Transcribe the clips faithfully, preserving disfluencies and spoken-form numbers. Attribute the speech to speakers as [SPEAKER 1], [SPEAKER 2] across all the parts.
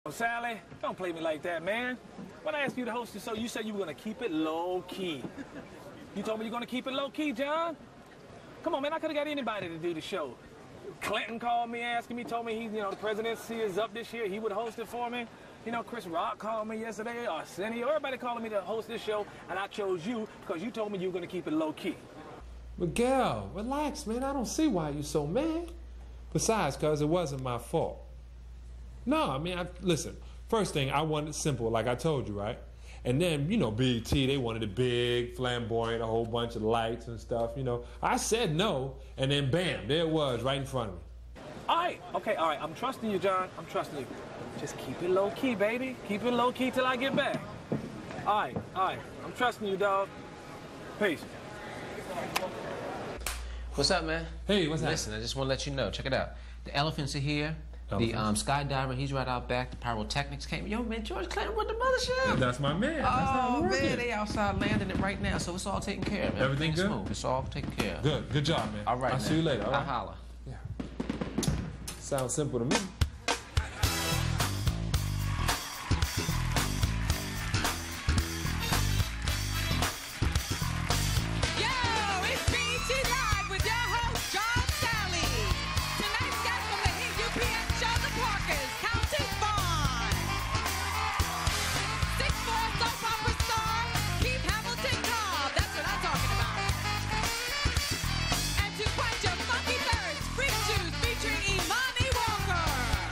[SPEAKER 1] Sally, don't play me like that, man. When I asked you to host the show, you said you were going to keep it low-key. You told me you're going to keep it low-key, John. Come on, man, I could have got anybody to do the show. Clinton called me asking me, told me he, you know, the presidency is up this year. He would host it for me. You know, Chris Rock called me yesterday, Arsenio, everybody calling me to host this show, and I chose you because you told me you were going to keep it low-key.
[SPEAKER 2] Miguel, relax, man. I don't see why you're so mad. Besides, cuz it wasn't my fault. No, I mean, I, listen, first thing, I wanted it simple, like I told you, right? And then, you know, B E T, they wanted it big, flamboyant, a whole bunch of lights and stuff, you know. I said no, and then bam, there it was, right in front of me.
[SPEAKER 1] All right, okay, all right, I'm trusting you, John. I'm trusting you. Just keep it low-key, baby. Keep it low-key till I get back. All right, all right, I'm trusting you, dog. Peace.
[SPEAKER 3] What's up, man?
[SPEAKER 2] Hey, what's that?
[SPEAKER 3] Listen, I just want to let you know. Check it out. The elephants are here. The um, skydiver, he's right out back. The pyrotechnics came. Yo, man, George Clinton with the mothership.
[SPEAKER 2] Yeah, that's my man. That's
[SPEAKER 3] oh, man, they outside landing it right now, so it's all taken care of, man.
[SPEAKER 2] Everything good?
[SPEAKER 3] Smooth. It's all taken care of.
[SPEAKER 2] Good. Good job, man.
[SPEAKER 3] All right,
[SPEAKER 2] I'll
[SPEAKER 3] man.
[SPEAKER 2] see you later. All right?
[SPEAKER 3] I'll holler.
[SPEAKER 2] Yeah. Sounds simple to me.
[SPEAKER 4] Imani Walker.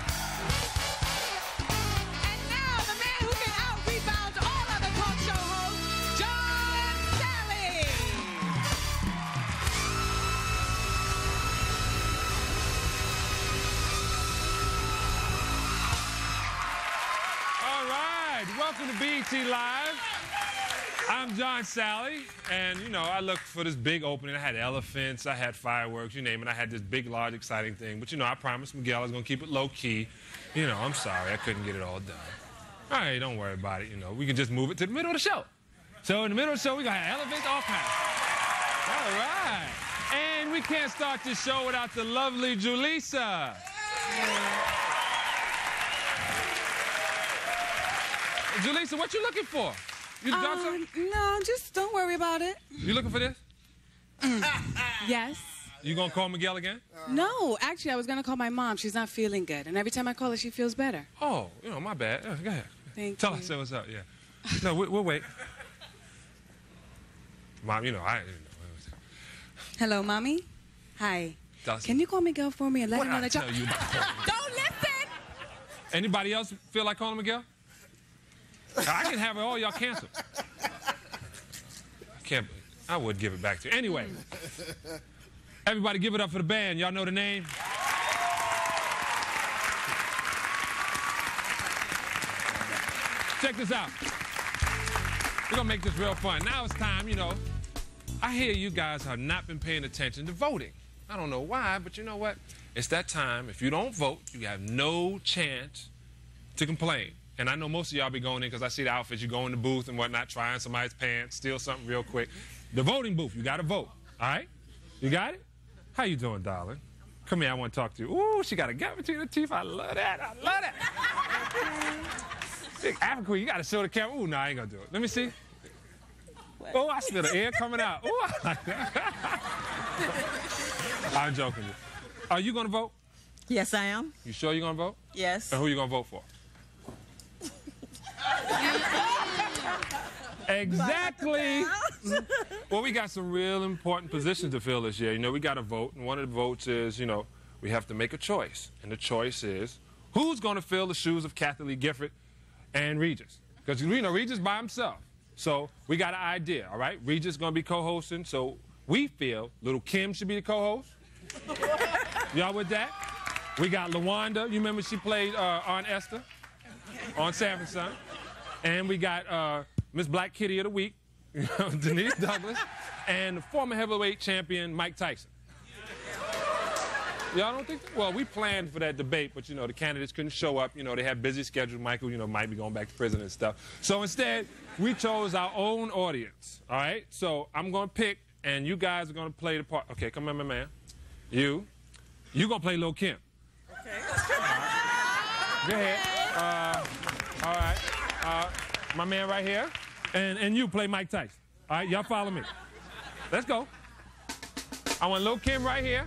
[SPEAKER 4] And now the man who can out-rebound all other talk show hosts, John Salley.
[SPEAKER 2] All right, welcome to B E T Live. I'm John Salley, and, you know, I looked for this big opening. I had elephants, I had fireworks, you name it. I had this big, large, exciting thing. But, you know, I promised Miguel I was going to keep it low-key. You know, I'm sorry, I couldn't get it all done. All right, don't worry about it, you know. We can just move it to the middle of the show. So in the middle of the show, we got elephants, all kinds. All right. And we can't start this show without the lovely Julissa. Julissa, what you looking for? You the doctor?
[SPEAKER 5] Um, no, just don't worry about it.
[SPEAKER 2] You looking for this?
[SPEAKER 5] Yes.
[SPEAKER 2] You gonna call Miguel again?
[SPEAKER 5] No, actually, I was gonna call my mom. She's not feeling good, and every time I call her, she feels better.
[SPEAKER 2] Oh, you know, my bad. Yeah, go ahead.
[SPEAKER 5] Thank
[SPEAKER 2] Tell
[SPEAKER 5] you.
[SPEAKER 2] her, say what's up, yeah. No, we, we'll wait. Mom, you know, I... You know,
[SPEAKER 5] Hello, Mommy? Hi.
[SPEAKER 2] Dawson.
[SPEAKER 5] Can you call Miguel for me and let
[SPEAKER 2] what
[SPEAKER 5] him know
[SPEAKER 2] I
[SPEAKER 5] that
[SPEAKER 2] tell
[SPEAKER 5] y'all...
[SPEAKER 2] you about
[SPEAKER 5] Don't listen!
[SPEAKER 2] Anybody else feel like calling Miguel? I can have it all y'all canceled. I can't... I would give it back to you. Anyway. Everybody give it up for the band. Y'all know the name? Check this out. We're gonna make this real fun. Now it's time, you know. I hear you guys have not been paying attention to voting. I don't know why, but you know what? It's that time. If you don't vote, you have no chance to complain. And I know most of y'all be going in because I see the outfits. You go in the booth and whatnot, trying somebody's pants, steal something real quick. The voting booth, you got to vote. All right? You got it? How you doing, darling? Come here, I want to talk to you. Ooh, she got a gap between her teeth. I love that. I love that. Big African queen, you got to show the camera. Ooh, no, I ain't going to do it. Let me see. Oh, I smell the air coming out. Ooh, I like that. I'm joking. Are you going to vote?
[SPEAKER 6] Yes, I am.
[SPEAKER 2] You sure you're going to vote?
[SPEAKER 6] Yes.
[SPEAKER 2] And who you going to vote for? Exactly. Well, we got some real important positions to fill this year. You know, we got to vote, and one of the votes is, you know, we have to make a choice. And the choice is, who's going to fill the shoes of Kathy Lee Gifford and Regis? Because, you know, Regis by himself. So we got an idea, all right? Regis going to be co-hosting, so we feel little Kim should be the co-host. Y'all with that? We got LaWanda. You remember she played uh, Aunt Esther on Sanford Son. And we got uh, Miss Black Kitty of the Week, you know, Denise Douglas, and the former heavyweight champion, Mike Tyson. Y'all don't think? Well, we planned for that debate, but, you know, the candidates couldn't show up. You know, they had busy schedules. Michael, you know, might be going back to prison and stuff. So instead, we chose our own audience, all right? So I'm going to pick, and you guys are going to play the part. Okay, come on, my man. You. You going to play Lil' Kim.
[SPEAKER 6] Okay.
[SPEAKER 2] Right. Go ahead. Uh, my man right here, and, and you play Mike Tyson. All right, y'all follow me. Let's go. I want Lil' Kim right here.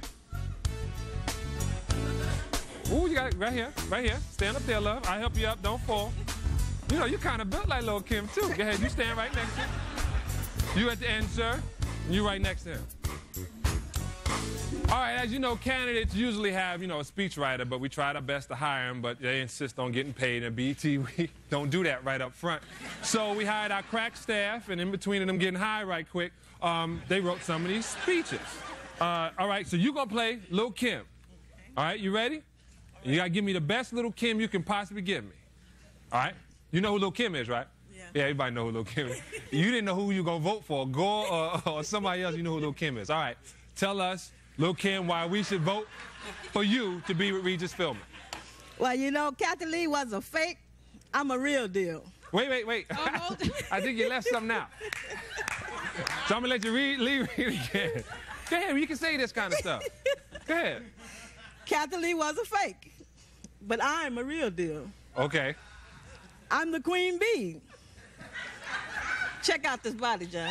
[SPEAKER 2] Ooh, you got it right here, right here. Stand up there, love. I'll help you up, don't fall. You know, you kind of built like Lil' Kim, too. Go ahead, you stand right next to him. You at the end, sir. You right next to him. All right, as you know, candidates usually have, you know, a speechwriter, but we tried our best to hire him, but they insist on getting paid. And B E T, we don't do that right up front. So we hired our crack staff, and in between them getting high right quick, um, they wrote some of these speeches. Uh, all right, so you're going to play Lil' Kim. All right, you ready? You got to give me the best Lil' Kim you can possibly give me. All right? You know who Lil' Kim is, right? Yeah. Yeah, everybody know who Lil' Kim is. You didn't know who you going to vote for, Gore or, or somebody else, you know who Lil' Kim is. All right, tell us, Lil' Kim, why we should vote for you to be with Regis Philbin.
[SPEAKER 6] Well, you know, Kathy Lee was a fake. I'm a real deal.
[SPEAKER 2] Wait, wait, wait.
[SPEAKER 6] Oh,
[SPEAKER 2] I think you left something out. So I'm going to let you read, read, read again. Go ahead, you can say this kind of stuff. Go ahead.
[SPEAKER 6] Kathy Lee was a fake, but I'm a real deal.
[SPEAKER 2] Okay.
[SPEAKER 6] I'm the queen bee. Check out this body, John.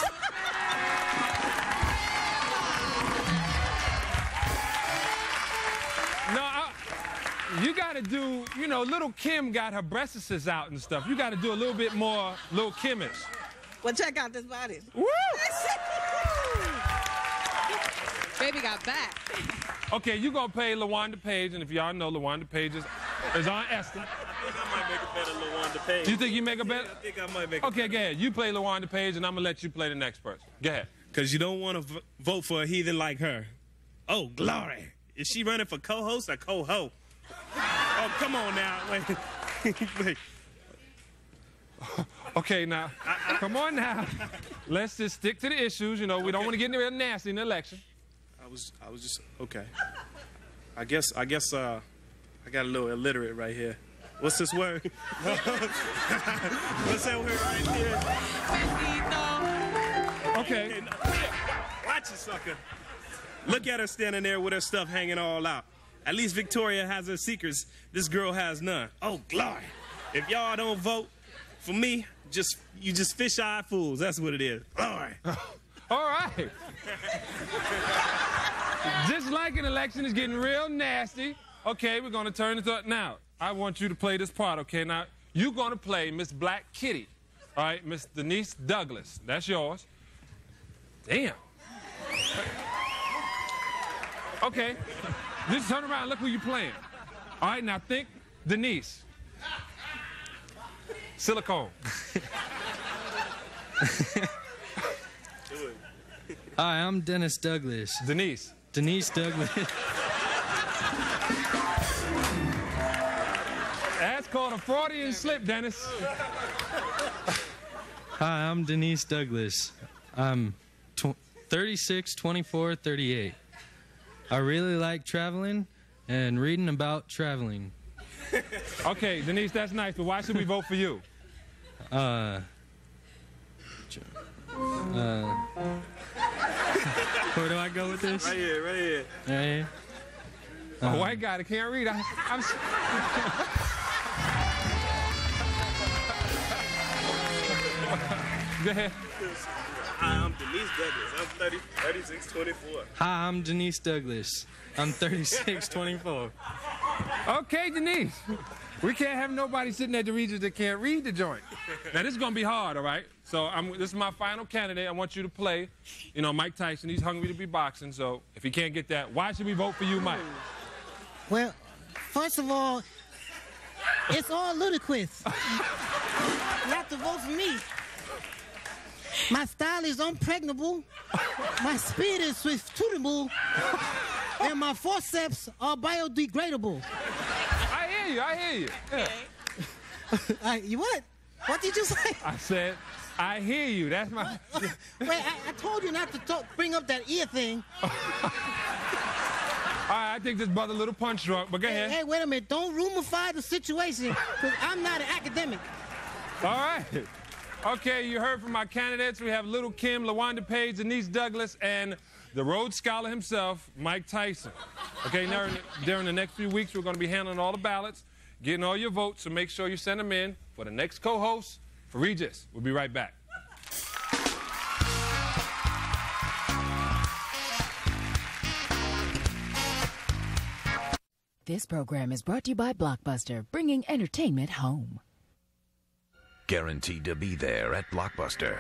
[SPEAKER 2] No, I, you got to do, you know, Little Kim got her breastises out and stuff. You got to do a little bit more Lil' Kimish.
[SPEAKER 6] Well, check out this body.
[SPEAKER 2] Woo!
[SPEAKER 5] Baby got back.
[SPEAKER 2] Okay, you gonna play LaWanda Page, and if y'all know, LaWanda Page is, is on Esther.
[SPEAKER 7] I think I might make a better LaWanda Page.
[SPEAKER 2] You think you make a better?
[SPEAKER 7] Yeah, I think I might make a
[SPEAKER 2] Okay, go ahead. You play LaWanda Page, and I'm gonna let you play the next person. Go ahead.
[SPEAKER 7] Because you don't want to vote for a heathen like her. Oh, glory. Is she running for co-host or co-ho? Oh, come on now. Wait. Wait.
[SPEAKER 2] Okay, now, I, I, come on now. Let's just stick to the issues. You know, we okay. don't want to get real nasty in the election.
[SPEAKER 7] I was, I was just, okay. I guess, I guess, uh, I got a little illiterate right here. What's this word? What's that word right here?
[SPEAKER 2] Okay.
[SPEAKER 7] Okay, no, watch it, sucker. Look at her standing there with her stuff hanging all out. At least Victoria has her secrets. This girl has none. Oh, glory. If y'all don't vote for me, just you just fish-eyed fools. That's what it is. Glory.
[SPEAKER 2] All right. Just like an election is getting real nasty. Okay, we're going to turn it up. Now, I want you to play this part, okay? Now, you're going to play Miss Black Kitty. All right, Miss Denise Douglas. That's yours. Damn. Okay. Just turn around. Look who you're playing. All right, now think Denise. Silicone.
[SPEAKER 8] Hi, I'm Dennis Douglas.
[SPEAKER 2] Denise.
[SPEAKER 8] Denise Douglas.
[SPEAKER 2] That's called a Freudian slip, Dennis.
[SPEAKER 8] Hi, I'm Denise Douglas. I'm thirty-six, twenty-four, thirty-eight. I really like traveling and reading about traveling.
[SPEAKER 2] Okay, Denise, that's nice, but why should we vote for you?
[SPEAKER 8] Uh... Uh... Where do I go with this?
[SPEAKER 7] Right here, right here.
[SPEAKER 8] Right here?
[SPEAKER 2] A
[SPEAKER 8] Um,
[SPEAKER 2] white guy that can't read. I, I'm... Go ahead.
[SPEAKER 7] Hi, I'm Denise Douglas. I'm thirty, thirty-six, twenty-four.
[SPEAKER 8] Hi, I'm Denise Douglas. I'm thirty-six, twenty-four.
[SPEAKER 2] Okay, Denise. We can't have nobody sitting at the Regis that can't read the joint. Now, this is going to be hard, all right? So I'm, this is my final candidate. I want you to play, you know, Mike Tyson. He's hungry to be boxing, so if he can't get that, why should we vote for you, Mike?
[SPEAKER 9] Well, first of all, it's all ludicrous. You have to vote for me. My style is unpregnable. My speed is swift-tunable. And my forceps are biodegradable.
[SPEAKER 2] I hear you. I hear you. Yeah.
[SPEAKER 9] uh, you what? What did you say?
[SPEAKER 2] I said, I hear you. That's my...
[SPEAKER 9] Wait, I, I told you not to talk, bring up that ear thing.
[SPEAKER 2] All right, I think this brother a little punch drunk, but go
[SPEAKER 9] hey,
[SPEAKER 2] ahead.
[SPEAKER 9] Hey, wait a minute. Don't rumify the situation, because I'm not an academic.
[SPEAKER 2] All right. Okay, you heard from my candidates. We have Little Kim, LaWanda Page, Denise Douglas, and the Rhodes Scholar himself, Mike Tyson. Okay, now during the next few weeks, we're going to be handling all the ballots, getting all your votes, so make sure you send them in for the next co-host for Regis. We'll be right back.
[SPEAKER 10] This program is brought to you by Blockbuster, bringing entertainment home.
[SPEAKER 11] Guaranteed to be there at Blockbuster.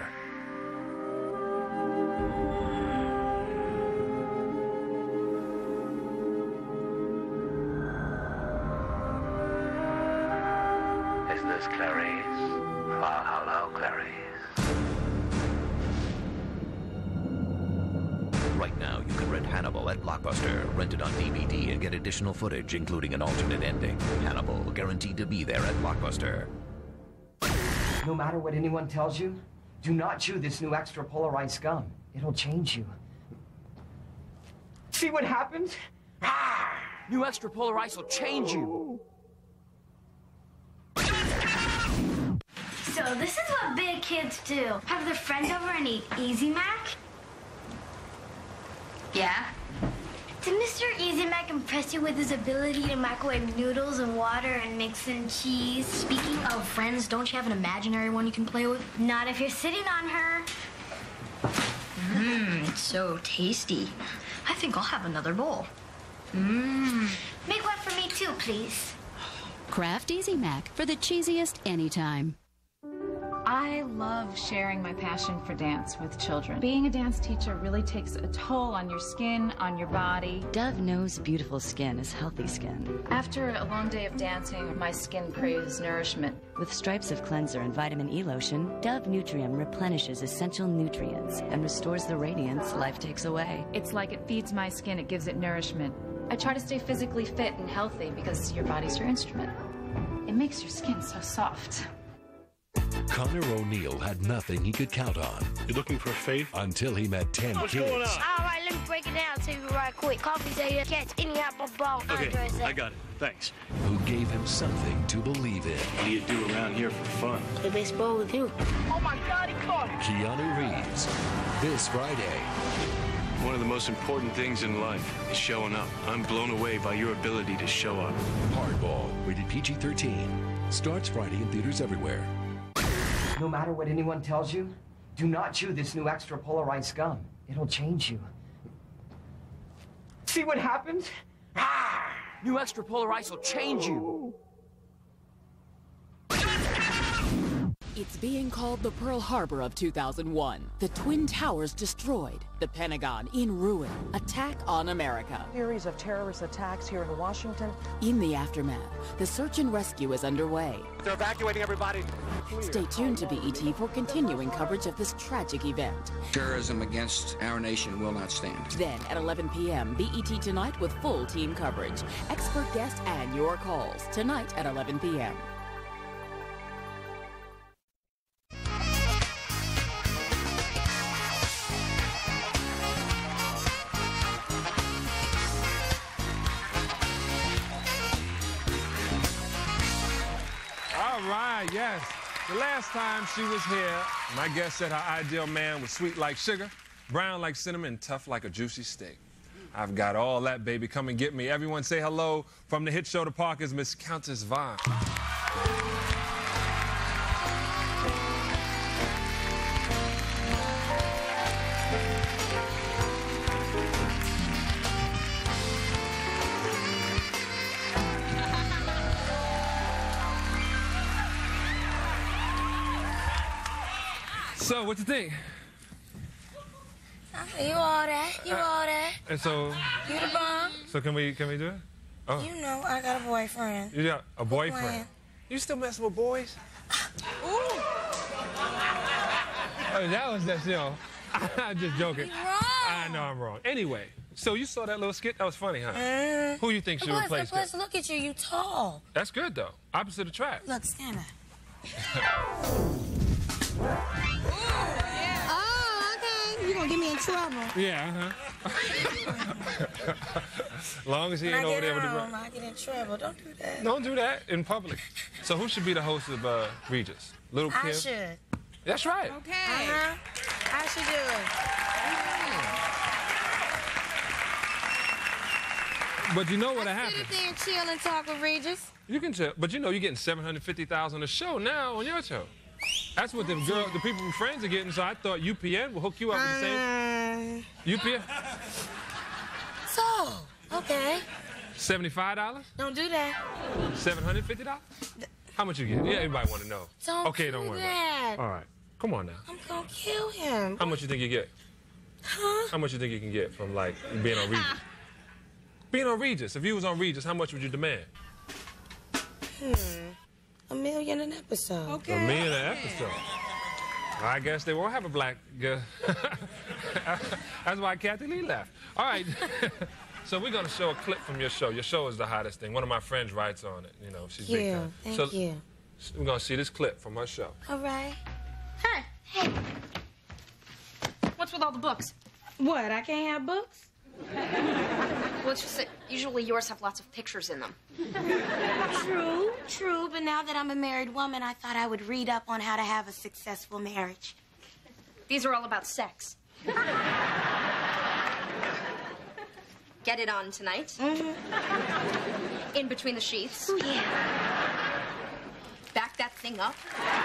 [SPEAKER 12] Is this Clarice? Well, hello, Clarice.
[SPEAKER 11] Right now, you can rent Hannibal at Blockbuster. Rent it on D V D and get additional footage, including an alternate ending. Hannibal, guaranteed to be there at Blockbuster.
[SPEAKER 13] No matter what anyone tells you, do not chew this new extra polarized gum. It'll change you. See what happens? Ah! New extra polarized will change you.
[SPEAKER 14] So this is what big kids do. Have their friends over and eat Easy Mac? Yeah? Did Mister Easy Mac impress you with his ability to microwave noodles and water and mix in cheese?
[SPEAKER 15] Speaking of friends, don't you have an imaginary one you can play with?
[SPEAKER 14] Not if you're sitting on her.
[SPEAKER 15] Mmm, it's so tasty. I think I'll have another bowl. Mmm.
[SPEAKER 14] Make one for me too, please.
[SPEAKER 10] Kraft Easy Mac for the cheesiest anytime.
[SPEAKER 16] I love sharing my passion for dance with children. Being a dance teacher really takes a toll on your skin, on your body.
[SPEAKER 10] Dove knows beautiful skin is healthy skin.
[SPEAKER 16] After a long day of dancing, my skin craves nourishment.
[SPEAKER 10] With stripes of cleanser and vitamin E lotion, Dove Nutrium replenishes essential nutrients and restores the radiance life takes away.
[SPEAKER 16] It's like it feeds my skin, it gives it nourishment. I try to stay physically fit and healthy because your body's your instrument. It makes your skin so soft.
[SPEAKER 17] Connor O'Neill had nothing he could count on.
[SPEAKER 18] You looking for faith?
[SPEAKER 17] Until he met ten
[SPEAKER 18] What's
[SPEAKER 17] kids.
[SPEAKER 18] going on?
[SPEAKER 14] All right, let me break it down to you right quick. Coffee's a catch any apple ball.
[SPEAKER 18] Okay, I got it. Thanks.
[SPEAKER 17] Who gave him something to believe in.
[SPEAKER 18] What do you do around here for fun?
[SPEAKER 14] Play baseball with you.
[SPEAKER 18] Oh my God, he caught it!
[SPEAKER 17] Keanu Reeves. This Friday.
[SPEAKER 18] One of the most important things in life is showing up. I'm blown away by your ability to show up.
[SPEAKER 17] Hardball, rated P G thirteen. Starts Friday in theaters everywhere.
[SPEAKER 13] No matter what anyone tells you, do not chew this new extra polarized gum. It'll change you. See what happens? Ah! New extra polarized will change you.
[SPEAKER 10] It's being called the Pearl Harbor of two thousand one. The Twin Towers destroyed. The Pentagon in ruin. Attack on America.
[SPEAKER 19] Series of terrorist attacks here in Washington.
[SPEAKER 10] In the aftermath, the search and rescue is underway.
[SPEAKER 20] They're evacuating everybody.
[SPEAKER 10] Stay tuned to B E T for continuing coverage of this tragic event.
[SPEAKER 21] Terrorism against our nation will not stand.
[SPEAKER 10] Then at eleven p m, B E T Tonight with full team coverage, expert guests, and your calls. Tonight at eleven p m
[SPEAKER 2] All right, yes. The last time she was here, my guest said her ideal man was sweet like sugar, brown like cinnamon, and tough like a juicy steak. I've got all that, baby. Come and get me. Everyone say hello from the hit show to Parkers, Miss Countess Vaughn. So, what you think?
[SPEAKER 14] You all that. You all that.
[SPEAKER 2] And so,
[SPEAKER 14] You the bomb.
[SPEAKER 2] so can we can we do it? Oh,
[SPEAKER 14] You know I got a boyfriend.
[SPEAKER 2] you got a boyfriend.
[SPEAKER 14] playing.
[SPEAKER 2] You still messing with boys?
[SPEAKER 14] Ooh.
[SPEAKER 2] Oh, that was just, you know, I'm just joking.
[SPEAKER 14] You're wrong.
[SPEAKER 2] I know I'm wrong. Anyway, so you saw that little skit? That was funny, huh?
[SPEAKER 14] Mm.
[SPEAKER 2] Who you think should
[SPEAKER 14] Plus,
[SPEAKER 2] replace
[SPEAKER 14] plus,
[SPEAKER 2] that?
[SPEAKER 14] look at you. You tall.
[SPEAKER 2] That's good, though. Opposite attract.
[SPEAKER 14] Look, stand up.
[SPEAKER 15] Oh, okay. You gonna get me in trouble.
[SPEAKER 2] Yeah, uh-huh. As long as he
[SPEAKER 14] When
[SPEAKER 2] ain't
[SPEAKER 14] I
[SPEAKER 2] over
[SPEAKER 14] get
[SPEAKER 2] there with the...
[SPEAKER 14] home, I get in trouble. Don't do that.
[SPEAKER 2] Don't do that in public. So who should be the host of uh, Regis? Little Kim?
[SPEAKER 14] I should.
[SPEAKER 2] That's right.
[SPEAKER 14] Okay. Uh-huh. I should do it.
[SPEAKER 2] But you know what'll
[SPEAKER 14] Sit
[SPEAKER 2] happen?
[SPEAKER 14] there and chill and talk with Regis.
[SPEAKER 2] You can tell, but you know you're getting seven hundred fifty thousand dollars a show now on your show. That's what the girl, the people from Friends are getting, so I thought U P N will hook you up with the same. U P N?
[SPEAKER 20] So, okay.
[SPEAKER 2] seventy-five dollars?
[SPEAKER 20] Don't do that.
[SPEAKER 2] seven hundred fifty dollars? How much you get? Yeah, everybody want to know.
[SPEAKER 20] Don't
[SPEAKER 2] okay,
[SPEAKER 20] do
[SPEAKER 2] don't worry
[SPEAKER 20] that.
[SPEAKER 2] about it. All right. Come on now.
[SPEAKER 20] I'm gonna kill him.
[SPEAKER 2] How much you think you get?
[SPEAKER 20] Huh?
[SPEAKER 2] How much you think you can get from, like, being on Regis? Being on Regis. If you was on Regis, how much would you demand?
[SPEAKER 20] Hmm. A million an episode.
[SPEAKER 2] Okay. A million an episode. Well, I guess they won't have a black girl. That's why Kathy Lee left. All right. So we're going to show a clip from your show. Your show is the hottest thing. One of my friends writes on it. You know, she's
[SPEAKER 20] Thank
[SPEAKER 2] big
[SPEAKER 20] you.
[SPEAKER 2] time.
[SPEAKER 20] Thank
[SPEAKER 2] so
[SPEAKER 20] you.
[SPEAKER 2] We're going to see this clip from her show.
[SPEAKER 20] All right.
[SPEAKER 15] Hey, hey. What's with all the books?
[SPEAKER 20] What? I can't have books?
[SPEAKER 15] Well, it's just that usually yours have lots of pictures in them.
[SPEAKER 20] True, true. But now that I'm a married woman, I thought I would read up on how to have a successful marriage.
[SPEAKER 15] These are all about sex. Get it on tonight.
[SPEAKER 20] Mm-hmm.
[SPEAKER 15] In between the sheaths.
[SPEAKER 20] Oh, yeah.
[SPEAKER 15] Back that thing up.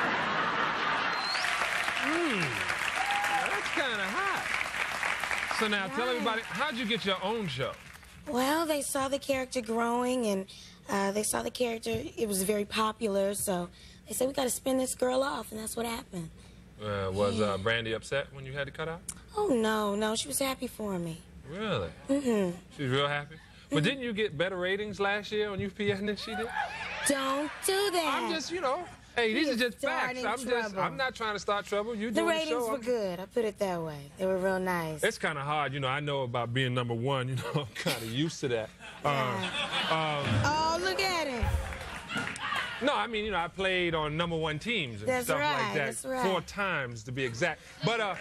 [SPEAKER 2] Mmm. That's kind of hot. So now, tell everybody, how'd you get your own show?
[SPEAKER 20] Well, they saw the character growing, and uh, they saw the character. It was very popular, so they said, we got to spin this girl off, and that's what happened.
[SPEAKER 2] Uh, was
[SPEAKER 20] yeah.
[SPEAKER 2] uh, Brandy upset when you had to cut out?
[SPEAKER 20] Oh, no, no. She was happy for me.
[SPEAKER 2] Really?
[SPEAKER 20] Mm-hmm.
[SPEAKER 2] She was real happy? But didn't you get better ratings last year on U P N than she did?
[SPEAKER 20] Don't do that.
[SPEAKER 2] I'm just, you know, hey, these
[SPEAKER 20] You're
[SPEAKER 2] are just facts. I'm
[SPEAKER 20] starting
[SPEAKER 2] just,
[SPEAKER 20] trouble.
[SPEAKER 2] I'm not trying to start trouble. You
[SPEAKER 20] The
[SPEAKER 2] doing
[SPEAKER 20] ratings
[SPEAKER 2] the show.
[SPEAKER 20] were
[SPEAKER 2] I'm...
[SPEAKER 20] good. I put it that way. They were real nice.
[SPEAKER 2] It's kind of hard, you know. I know about being number one. You know, I'm kind of used to that. Um, um,
[SPEAKER 20] oh, look at him.
[SPEAKER 2] no, I mean, you know, I played on number one teams and
[SPEAKER 20] That's
[SPEAKER 2] stuff
[SPEAKER 20] right,
[SPEAKER 2] like that.
[SPEAKER 20] that's right.
[SPEAKER 2] Four times to be exact. But uh.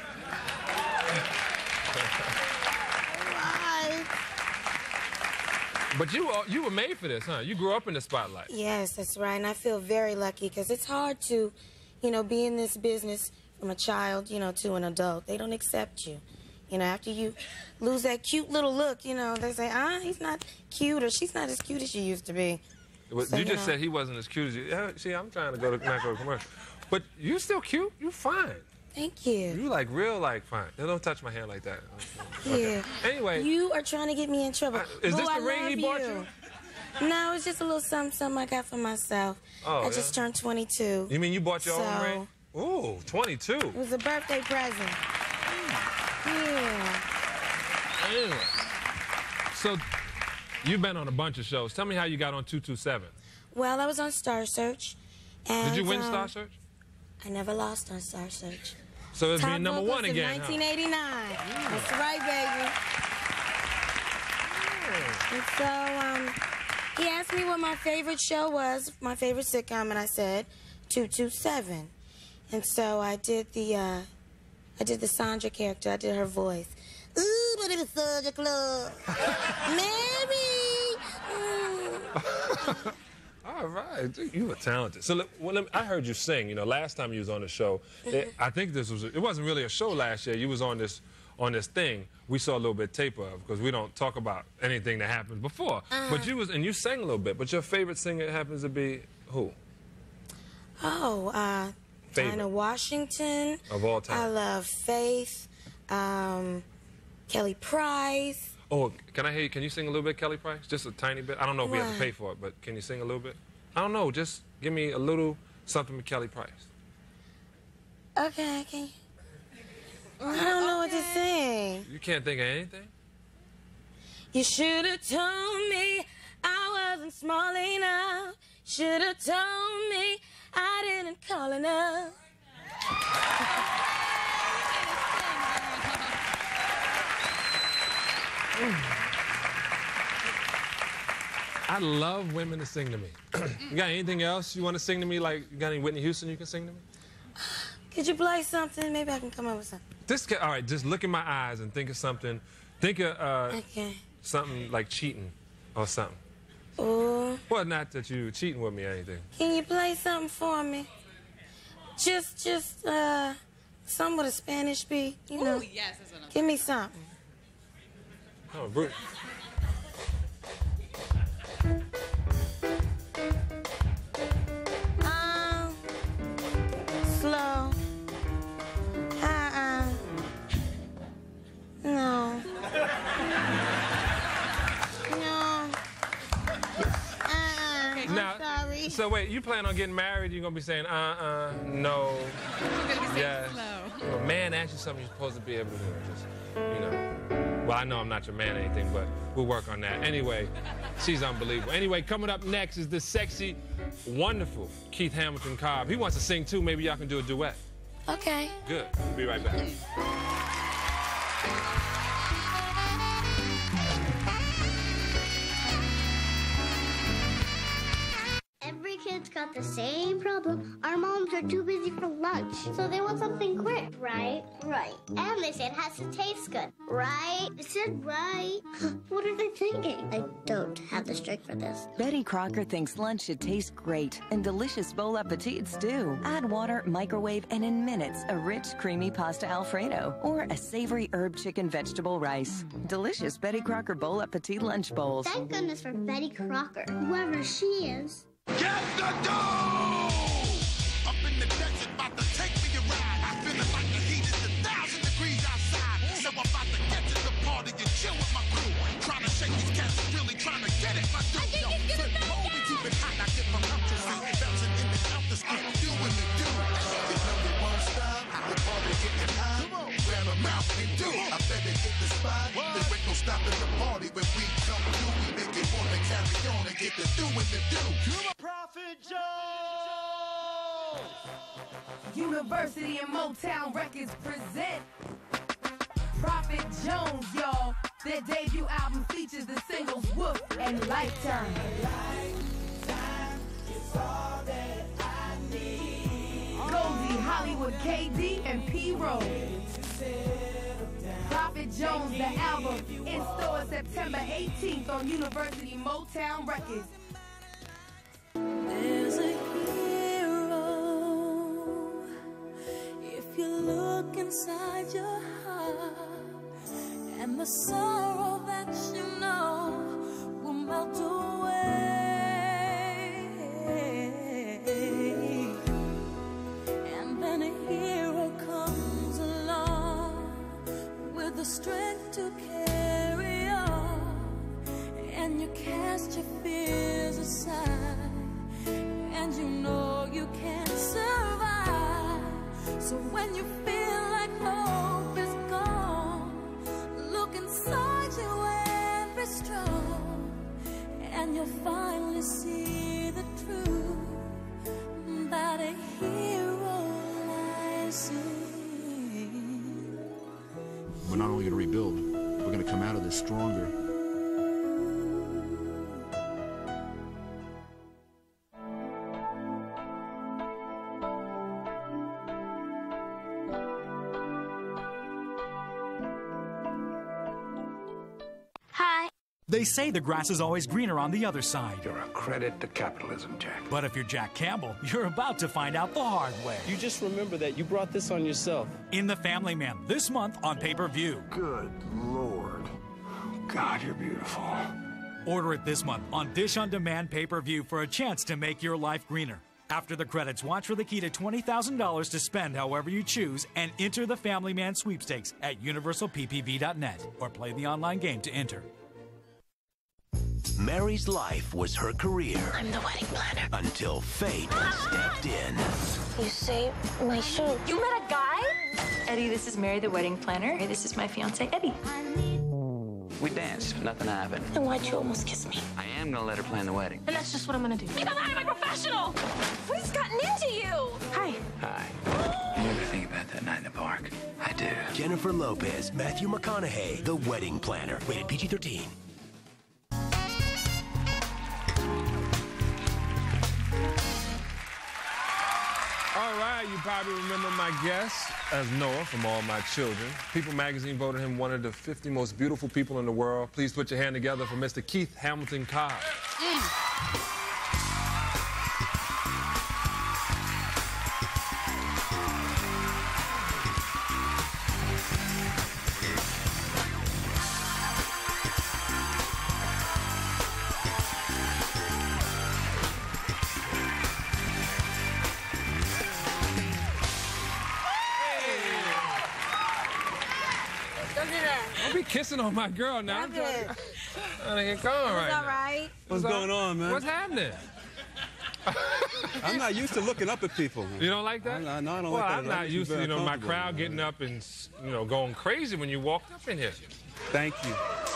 [SPEAKER 2] But you, uh, you were made for this, huh? You grew up in the spotlight.
[SPEAKER 20] Yes, that's right. And I feel very lucky because it's hard to, you know, be in this business from a child, you know, to an adult. They don't accept you. You know, after you lose that cute little look, you know, they say, ah, he's not cute or she's not as cute as she used to be.
[SPEAKER 2] Well,
[SPEAKER 20] So,
[SPEAKER 2] you
[SPEAKER 20] you
[SPEAKER 2] just
[SPEAKER 20] know.
[SPEAKER 2] said he wasn't as cute as you. Yeah, see, I'm trying to go to, not go to commercial. But you still cute. You fine.
[SPEAKER 20] Thank you.
[SPEAKER 2] You like real like fine. Now, don't touch my hair like that.
[SPEAKER 20] Yeah.
[SPEAKER 2] Okay. Anyway.
[SPEAKER 20] You are trying to get me in trouble.
[SPEAKER 2] is
[SPEAKER 20] Boo,
[SPEAKER 2] this the
[SPEAKER 20] I
[SPEAKER 2] ring he
[SPEAKER 20] love
[SPEAKER 2] bought you?
[SPEAKER 20] No, it's just a little something, something I got for myself.
[SPEAKER 2] Oh,
[SPEAKER 20] I just
[SPEAKER 2] yeah?
[SPEAKER 20] turned twenty-two.
[SPEAKER 2] You mean you bought your
[SPEAKER 20] so,
[SPEAKER 2] own ring? Ooh, twenty-two.
[SPEAKER 20] It was a birthday present. Yeah.
[SPEAKER 2] Anyway. So, you've been on a bunch of shows. Tell me how you got on two two seven.
[SPEAKER 20] Well, I was on Star Search. And,
[SPEAKER 2] Did you win
[SPEAKER 20] um,
[SPEAKER 2] Star Search?
[SPEAKER 20] I never lost on Star Search.
[SPEAKER 2] So it's
[SPEAKER 20] Top
[SPEAKER 2] being number
[SPEAKER 20] vocals
[SPEAKER 2] one
[SPEAKER 20] in
[SPEAKER 2] again,
[SPEAKER 20] nineteen eighty-nine.
[SPEAKER 2] huh?
[SPEAKER 20] That's right, baby. And so um, he asked me what my favorite show was, my favorite sitcom, and I said two two seven. And so I did the uh, I did the Sandra character. I did her voice. Ooh, but it was Sandra Club. Mary. Mm.
[SPEAKER 2] All right, you were talented. So, look, well, let me- I heard you sing. You know, last time you was on the show, it, I think this was. It wasn't really a show last year. You was on this, on this thing. We saw a little bit tape of because we don't talk about anything that happened before.
[SPEAKER 20] Uh-huh.
[SPEAKER 2] But you was, and you sang a little bit. But your favorite singer happens to be who?
[SPEAKER 20] Oh, uh,
[SPEAKER 2] Favorite.
[SPEAKER 20] Dinah Washington.
[SPEAKER 2] Of all time.
[SPEAKER 20] I love Faith. Um, Kelly Price.
[SPEAKER 2] Oh, can I hear you? Can you sing a little bit, Kelly Price? Just a tiny bit. I don't know if we have to
[SPEAKER 20] What?
[SPEAKER 2] pay for it, but can you sing a little bit? I don't know. Just give me a little something with Kelly Price.
[SPEAKER 20] Okay, okay. I don't know what to sing.
[SPEAKER 2] You can't think of anything?
[SPEAKER 20] You should have told me I wasn't small enough. Should have told me I didn't call enough.
[SPEAKER 2] I love women to sing to me. You got anything else you want to sing to me? Like, you got any Whitney Houston you can sing to me?
[SPEAKER 20] Could you play something? Maybe I can come up with something.
[SPEAKER 2] This, ca- all right, just look in my eyes and think of something. Think of uh,
[SPEAKER 20] Okay.
[SPEAKER 2] something like cheating or something.
[SPEAKER 20] Ooh.
[SPEAKER 2] Well, not that you cheating with me or anything.
[SPEAKER 20] Can you play something for me? Just, just, uh, something with a Spanish beat, you know?
[SPEAKER 5] Ooh, yes, that's what I'm
[SPEAKER 20] Give me something.
[SPEAKER 2] Oh, Bruce.
[SPEAKER 20] Um, slow
[SPEAKER 2] So wait, you plan on getting married? You're gonna be saying, uh-uh, no, yes. If a man asks you something, you're supposed to be able to do it. Just, you know. Well, I know I'm not your man or anything, but we'll work on that. Anyway, she's unbelievable. Anyway, coming up next is the sexy, wonderful Keith Hamilton Cobb. He wants to sing too. Maybe y'all can do a duet.
[SPEAKER 20] Okay.
[SPEAKER 2] Good. We'll be right back.
[SPEAKER 1] Every kid's got the same problem. Our moms are too busy for lunch, so they want something quick, right? Right. And they say it has to taste good, right? They said right. What are they thinking? I don't have the strength for this.
[SPEAKER 22] Betty Crocker thinks lunch should taste great, and delicious Bon Appetits do. Add water, microwave, and in minutes, a rich, creamy pasta Alfredo or a savory herb chicken vegetable rice. Delicious Betty Crocker Bon Appetit lunch bowls.
[SPEAKER 1] Thank goodness for Betty Crocker, whoever she is.
[SPEAKER 23] Get the dough! Up in the desert, about to take me a ride. I feel it like the heat is a thousand degrees outside. So I'm about to get to the party and chill with my crew. Trying to shake these cats, really trying to get it, my dude. Yo, flip mode and keep it hot. I get from countryside, bouncing in and out the street, doing the do. You know we won't stop, the party getting hot. Grab a mouth and do. I better hit the spot. There ain't no stopping the party when we come through. We make it wanna carry on and get the doing the do.
[SPEAKER 24] Prophet Jones! University and Motown Records present Prophet Jones, y'all. Their debut album features the singles Whoop and Lifetime. Lifetime is all that I need. Goldie, Hollywood, K D, and P. Rose. Prophet Jones, the album, in stores September eighteenth on University Motown Records.
[SPEAKER 25] There's a hero if you look inside your heart, and the sorrow that you know will melt away. And then a hero comes along with the strength to carry on, and you cast your fears aside. And you know you can't survive. So when you feel like hope is gone, look inside you and be strong, and you'll finally see the truth that a hero lies in.
[SPEAKER 26] We're not only going to rebuild, we're going to come out of this stronger.
[SPEAKER 27] They say the grass is always greener on the other side.
[SPEAKER 12] You're a credit to capitalism, Jack.
[SPEAKER 27] But if you're Jack Campbell, you're about to find out the hard way.
[SPEAKER 28] You just remember that you brought this on yourself.
[SPEAKER 27] In The Family Man, this month on pay-per-view.
[SPEAKER 12] Good Lord. God, you're beautiful.
[SPEAKER 27] Order it this month on Dish On Demand pay-per-view for a chance to make your life greener. After the credits, watch for the key to twenty thousand dollars to spend however you choose and enter the Family Man sweepstakes at universal p p v dot net or play the online game to enter.
[SPEAKER 29] Mary's life was her career.
[SPEAKER 20] I'm the wedding planner.
[SPEAKER 29] Until fate stepped in.
[SPEAKER 20] You saved my shoe.
[SPEAKER 16] You met a guy? Eddie, this is Mary, the wedding planner. This is my fiance, Eddie.
[SPEAKER 30] We danced, but nothing happened.
[SPEAKER 20] Then why'd you almost kiss me?
[SPEAKER 30] I am gonna let her plan the wedding.
[SPEAKER 16] And that's just what I'm gonna do. Because I'm a professional! Who's gotten into you? Hi.
[SPEAKER 30] Hi. You ever think about that night in the park? I do.
[SPEAKER 29] Jennifer Lopez, Matthew McConaughey, The Wedding Planner. Rated P G thirteen.
[SPEAKER 2] All right, you probably remember my guest as Noah from All My Children. People magazine voted him one of the fifty most beautiful people in the world. Please put your hand together for Mister Keith Hamilton Cobb. Mm. Don't be kissing on my girl now. I'm trying to, trying to get going right
[SPEAKER 20] all
[SPEAKER 2] now.
[SPEAKER 20] right.
[SPEAKER 28] What's
[SPEAKER 2] What's
[SPEAKER 28] going on, man?
[SPEAKER 2] What's happening?
[SPEAKER 3] I'm not used to looking up at people.
[SPEAKER 2] You don't like that?
[SPEAKER 3] I'm not, no, I don't
[SPEAKER 2] well,
[SPEAKER 3] like that.
[SPEAKER 2] I'm not used to, you know, my crowd getting up and, you know, going crazy when you walked up in here.
[SPEAKER 3] Thank you.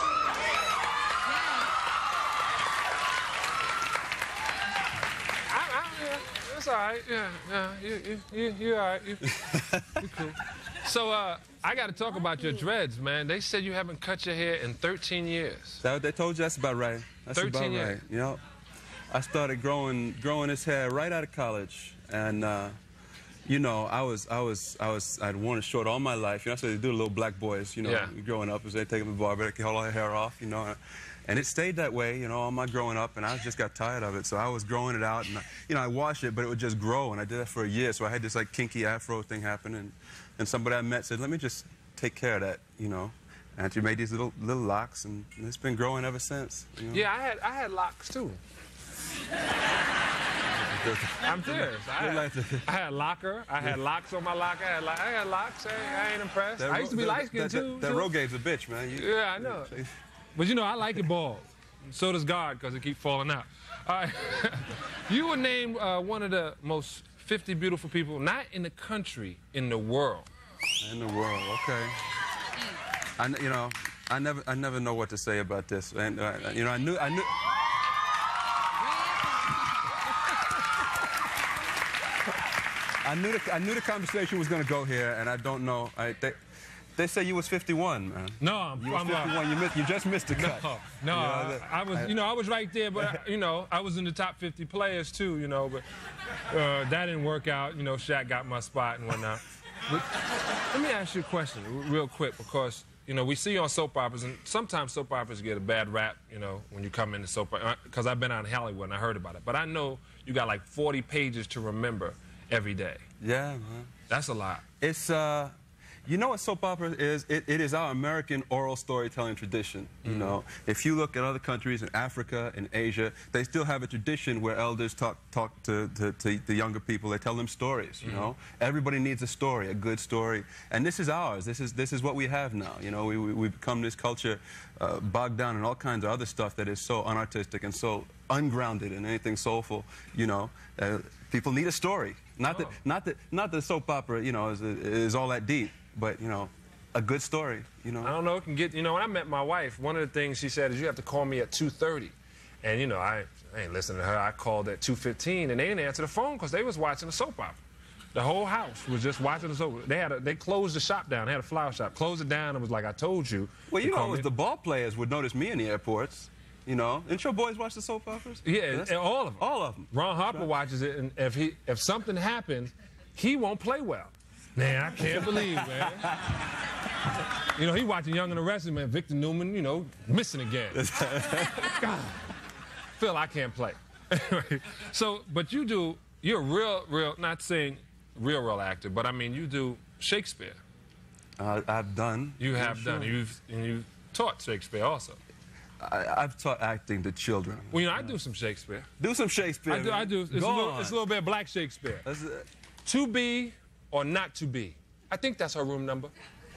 [SPEAKER 2] I, I, yeah, that's all right. Yeah, yeah, you, you, you, you all right. You, you cool. So, uh, I got to talk about your dreads, man. They said you haven't cut your hair in thirteen years.
[SPEAKER 3] Is that what they told you? That's about right. That's
[SPEAKER 2] thirteen
[SPEAKER 3] about
[SPEAKER 2] years.
[SPEAKER 3] right. You know, I started growing growing this hair right out of college, and uh, you know, I was I was I was I'd worn it short all my life. You know, so they do the little black boys. You know,
[SPEAKER 2] yeah.
[SPEAKER 3] growing up, as they take them to the barber, they can hold all their hair off. You know. And it stayed that way, you know, all my growing up, and I just got tired of it. So I was growing it out, and, I, you know, I washed it, but it would just grow, and I did that for a year. So I had this, like, kinky afro thing happen, and, and somebody I met said, let me just take care of that, you know. And she made these little little locks, and it's been growing ever since. You know?
[SPEAKER 2] Yeah, I had, I had locks, too. I'm serious. I had, I had locker. I had locks on my locker. I had, I had locks. I, I ain't impressed.
[SPEAKER 3] That
[SPEAKER 2] I used to be light-skinned,
[SPEAKER 3] that,
[SPEAKER 2] too.
[SPEAKER 3] That, that Rogate's a bitch, man. You,
[SPEAKER 2] yeah, I know. But, you know, I like it bald. So does God, because it keeps falling out. All right. You were named uh, one of the most fifty beautiful people, not in the country, in the world.
[SPEAKER 3] In the world, okay. I, you know, I never, I never know what to say about this. And uh, you know, I knew, I knew. I knew the, I knew the conversation was going to go here, and I don't know. I, they, They say you was fifty-one, man.
[SPEAKER 2] No, I'm,
[SPEAKER 3] you was
[SPEAKER 2] I'm
[SPEAKER 3] fifty-one.
[SPEAKER 2] Uh,
[SPEAKER 3] you, missed, you just missed the cut.
[SPEAKER 2] No, no,
[SPEAKER 3] you know,
[SPEAKER 2] I,
[SPEAKER 3] that,
[SPEAKER 2] I was,
[SPEAKER 3] I,
[SPEAKER 2] you know, I was right there, but I, you know, I was in the top fifty players too, you know, but uh, that didn't work out. You know, Shaq got my spot and whatnot. But let me ask you a question, real quick, because you know we see you on soap operas, and sometimes soap operas get a bad rap, you know, when you come into soap opera. Because I've been out in Hollywood and I heard about it, but I know you got like forty pages to remember every day.
[SPEAKER 3] Yeah, man.
[SPEAKER 2] That's a lot.
[SPEAKER 3] It's uh. You know what soap opera is? It, it is our American oral storytelling tradition. You mm-hmm. know, if you look at other countries in Africa and Asia, they still have a tradition where elders talk talk to, to, to the younger people. They tell them stories. You mm-hmm. know, everybody needs a story, a good story, and this is ours. This is this is what we have now. You know, we we we've become this culture uh, bogged down in all kinds of other stuff that is so unartistic and so ungrounded in anything soulful. You know, uh, people need a story. Not oh. that not that not that soap opera, you know, is is all that deep. But, you know, a good story, you know.
[SPEAKER 2] I don't know, it can get, you know, when I met my wife, one of the things she said is you have to call me at two thirty. And, you know, I, I ain't listening to her. I called at two fifteen, and they didn't answer the phone because they was watching a soap opera. The whole house was just watching the soap. They had a, they closed the shop down. They had a flower shop. Closed it down and was like, I told you.
[SPEAKER 3] Well, you know, it was the ball players would notice me in the airports. You know, didn't your boys watch the soap operas?
[SPEAKER 2] Yeah, and all of them.
[SPEAKER 3] All of them.
[SPEAKER 2] Ron Harper watches it, and if, he, if something happens, he won't play well. Man, I can't believe, man. You know, he watching Young and the Restless, man. Victor Newman, you know, missing again. God. Phil, I can't play. So, but you do, you're a real, real, not saying real, real actor, but I mean, you do Shakespeare.
[SPEAKER 3] Uh, I've done.
[SPEAKER 2] You have
[SPEAKER 3] sure.
[SPEAKER 2] done. You've, and you've taught Shakespeare also.
[SPEAKER 3] I, I've taught acting to children.
[SPEAKER 2] Well, you know, I do some Shakespeare.
[SPEAKER 3] Do some Shakespeare.
[SPEAKER 2] I do, I do. It's, a little, it's a little bit of black Shakespeare.
[SPEAKER 3] That's it.
[SPEAKER 2] To be or not to be. I think that's her room number.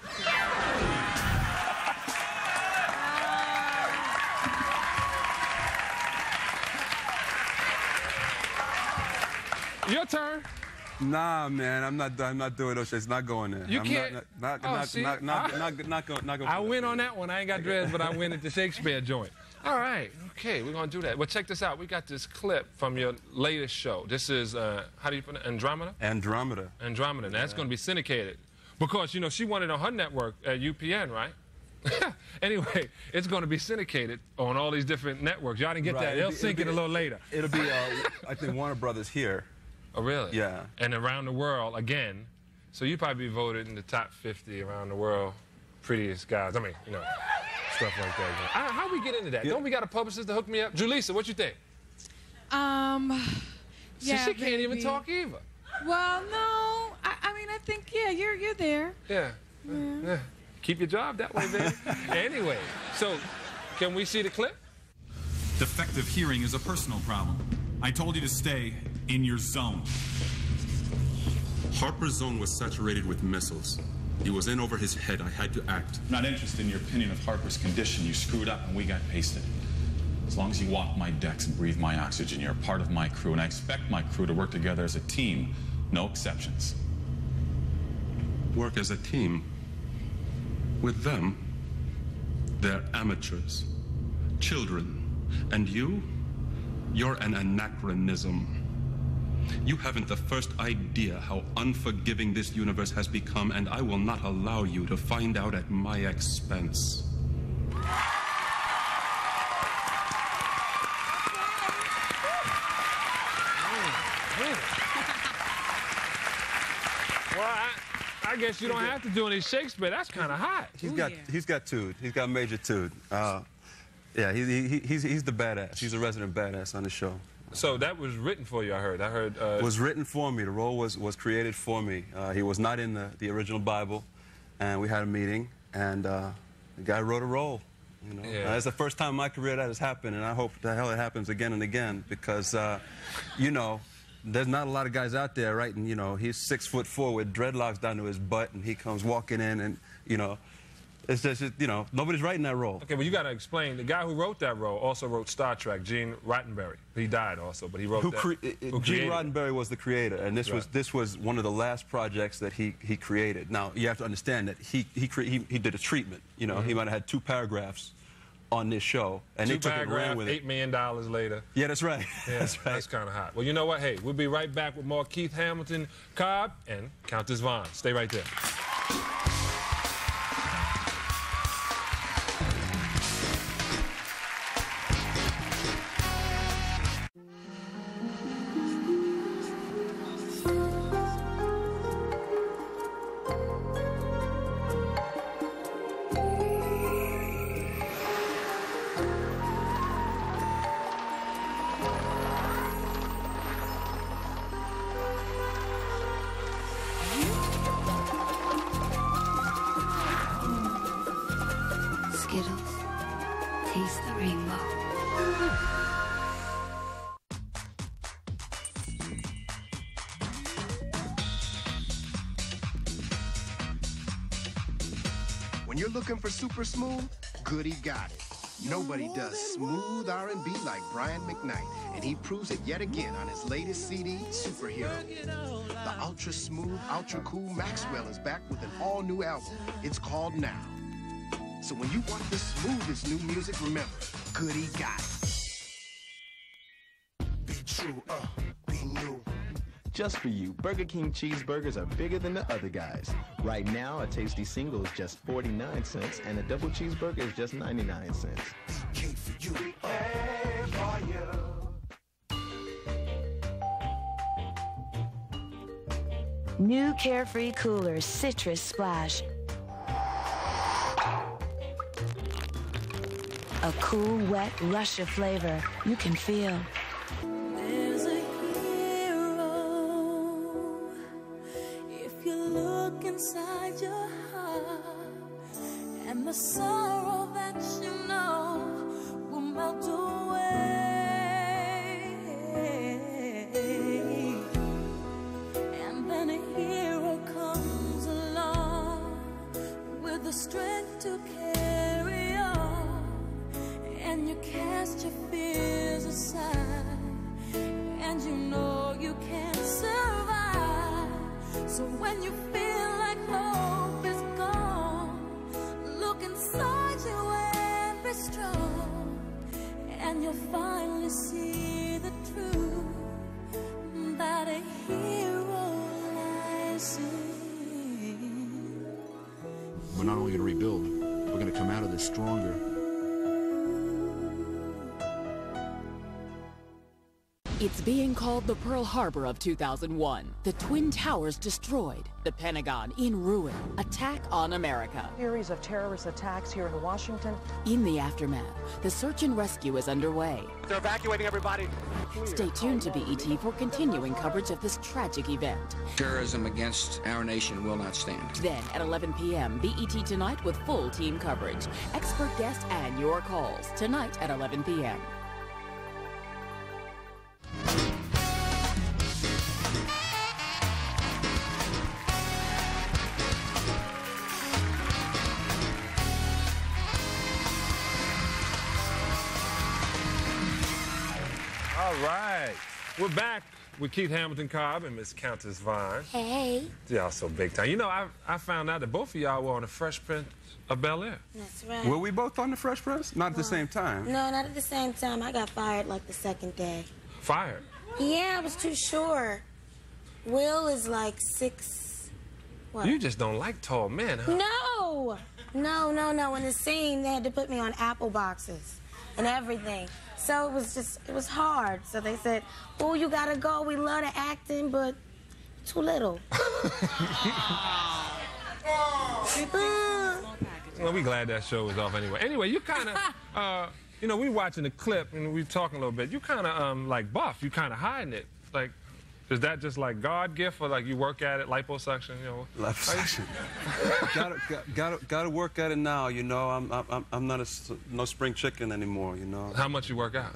[SPEAKER 2] Your turn.
[SPEAKER 3] Nah, man, I'm not. I'm not doing those shit. It's not going there.
[SPEAKER 2] You
[SPEAKER 3] I'm
[SPEAKER 2] can't.
[SPEAKER 3] Not, not,
[SPEAKER 2] oh,
[SPEAKER 3] not,
[SPEAKER 2] see?
[SPEAKER 3] not, not, not, not, not, going. Not going.
[SPEAKER 2] I win on that one. I ain't got dreads, but I win at the Shakespeare joint. All right. Okay, we're gonna do that. Well, check this out. We got this clip from your latest show. This is uh, how do you put it? Andromeda.
[SPEAKER 3] Andromeda.
[SPEAKER 2] Andromeda. Now, that's gonna be syndicated because you know she wanted on her network at U P N, right? Anyway, it's going to be syndicated on all these different networks. Y'all didn't get
[SPEAKER 3] right.
[SPEAKER 2] that. They'll
[SPEAKER 3] be,
[SPEAKER 2] sync
[SPEAKER 3] be,
[SPEAKER 2] it a little later.
[SPEAKER 3] It'll be, uh, I think, Warner Brothers here.
[SPEAKER 2] Oh, really?
[SPEAKER 3] Yeah.
[SPEAKER 2] And around the world, again. So you probably be voted in the top fifty around the world prettiest guys. I mean, you know, stuff like that. I, how we get into that? Yeah. Don't we got a publicist to hook me up? Julissa, what you think?
[SPEAKER 5] Um,
[SPEAKER 2] See,
[SPEAKER 5] yeah,
[SPEAKER 2] she can't
[SPEAKER 5] baby.
[SPEAKER 2] even talk either.
[SPEAKER 5] Well, no. I, I mean, I think, yeah, you're, you're there.
[SPEAKER 2] Yeah.
[SPEAKER 5] Yeah.
[SPEAKER 2] yeah. Keep your job that way, baby. Anyway, so can we see the clip?
[SPEAKER 4] Defective hearing is a personal problem. I told you to stay in your zone.
[SPEAKER 6] Harper's zone was saturated with missiles. He was in over his head. I had to act.
[SPEAKER 4] Not interested in your opinion of Harper's condition. You screwed up and we got pasted. As long as you walk my decks and breathe my oxygen, you're a part of my crew, and I expect my crew to work together as a team, no exceptions.
[SPEAKER 6] Work as a team. With them, they're amateurs, children, and you, you're an anachronism. You haven't the first idea how unforgiving this universe has become, and I will not allow you to find out at my expense.
[SPEAKER 2] Well, I, I guess you don't have to do any Shakespeare. That's kind of hot.
[SPEAKER 3] He's got, he's got tude. He's got major tude. Uh, yeah, he, he, he's, he's the badass. He's a resident badass on the show.
[SPEAKER 2] So that was written for you, I heard. I heard. Uh...
[SPEAKER 3] It was written for me. The role was, was created for me. Uh, he was not in the, the original Bible, and we had a meeting, and uh, the guy wrote a role. You know,
[SPEAKER 2] yeah.
[SPEAKER 3] uh, it's the first time in my career that has happened, and I hope the hell it happens again and again because, uh, you know, there's not a lot of guys out there writing. You know, he's six foot four with dreadlocks down to his butt, and he comes walking in, and you know. It's just, you know, nobody's writing that role.
[SPEAKER 2] Okay, well, you got to explain. The guy who wrote that role also wrote Star Trek, Gene Roddenberry. He died also, but he wrote
[SPEAKER 3] who
[SPEAKER 2] that.
[SPEAKER 3] Cre
[SPEAKER 2] who
[SPEAKER 3] Gene Roddenberry was the creator, and this right. was this was one of the last projects that he he created. Now, you have to understand that he he cre he, he did a treatment. You know, mm-hmm. he might have had two paragraphs on this show, and
[SPEAKER 2] two
[SPEAKER 3] they took it and ran with it.
[SPEAKER 2] Eight million dollars later.
[SPEAKER 3] Yeah, that's right.
[SPEAKER 2] Yeah,
[SPEAKER 3] that's right.
[SPEAKER 2] That's kind of hot. Well, you know what? Hey, we'll be right back with more Keith Hamilton, Cobb, and Countess Vaughn. Stay right there.
[SPEAKER 25] Taste the rainbow.
[SPEAKER 7] When you're looking for super smooth, Goody got it. Nobody does smooth R and B like Brian McKnight, and he proves it yet again on his latest C D, Superhero. The ultra smooth, ultra cool Maxwell is back with an all-new album. It's called Now. So when you want the smoothest new music, remember, Goody got it.
[SPEAKER 8] Be true, uh, be new. Just for you, Burger King cheeseburgers are bigger than the other guys. Right now, a tasty single is just forty-nine cents, and a double cheeseburger is just ninety-nine cents.
[SPEAKER 7] K for you, uh,
[SPEAKER 25] hey for you.
[SPEAKER 9] New Carefree Coolers Citrus Splash. A cool, wet rush of flavor you can feel.
[SPEAKER 25] There's a hero if you look inside your heart, and the sorrow that you know will melt away. And then a hero comes along with the strength to carry on. And you cast your fears aside, and you know you can survive. So when you feel like hope is gone, look inside you and be strong, and you'll finally see the truth that a hero lies in.
[SPEAKER 26] We're not only going to rebuild, we're going to come out of this stronger.
[SPEAKER 10] It's being called the Pearl Harbor of two thousand one. The Twin Towers destroyed. The Pentagon in ruin. Attack on America.
[SPEAKER 11] Series of terrorist attacks here in Washington.
[SPEAKER 10] In the aftermath, the search and rescue is underway.
[SPEAKER 13] They're evacuating everybody.
[SPEAKER 10] Stay tuned to B E T for continuing coverage of this tragic event.
[SPEAKER 30] Terrorism against our nation will not stand.
[SPEAKER 10] Then at eleven p m, B E T Tonight with full team coverage. Expert guests and your calls. Tonight at eleven p m
[SPEAKER 2] All right. We're back with Keith Hamilton Cobb and Miss Countess Vaughn.
[SPEAKER 20] Hey.
[SPEAKER 2] Y'all so big time. You know, I, I found out that both of y'all were on the Fresh Prince of Bel-Air.
[SPEAKER 20] That's right.
[SPEAKER 3] Were we both on the Fresh Prince? Not at the same time.
[SPEAKER 20] No, not at the same time. I got fired like the second day.
[SPEAKER 2] Fired?
[SPEAKER 20] Yeah, I was too short. Will is like six... What?
[SPEAKER 2] You just don't like tall men, huh?
[SPEAKER 20] No! No, no, no. In the scene, they had to put me on apple boxes and everything. So it was just, it was hard. So they said, oh, you gotta go. We love the acting, but too little.
[SPEAKER 2] Well, we glad that show was off anyway. Anyway, you kind of, uh, you know, we watching the clip and we talking a little bit. You kind of, um, like, buff. You kind of hiding it. Like, is that just like God gift or like you work at it, liposuction, you know?
[SPEAKER 3] Liposuction. gotta, gotta, gotta work at it now, you know. I'm, I'm, I'm not a, no spring chicken anymore, you know.
[SPEAKER 2] How much you work out?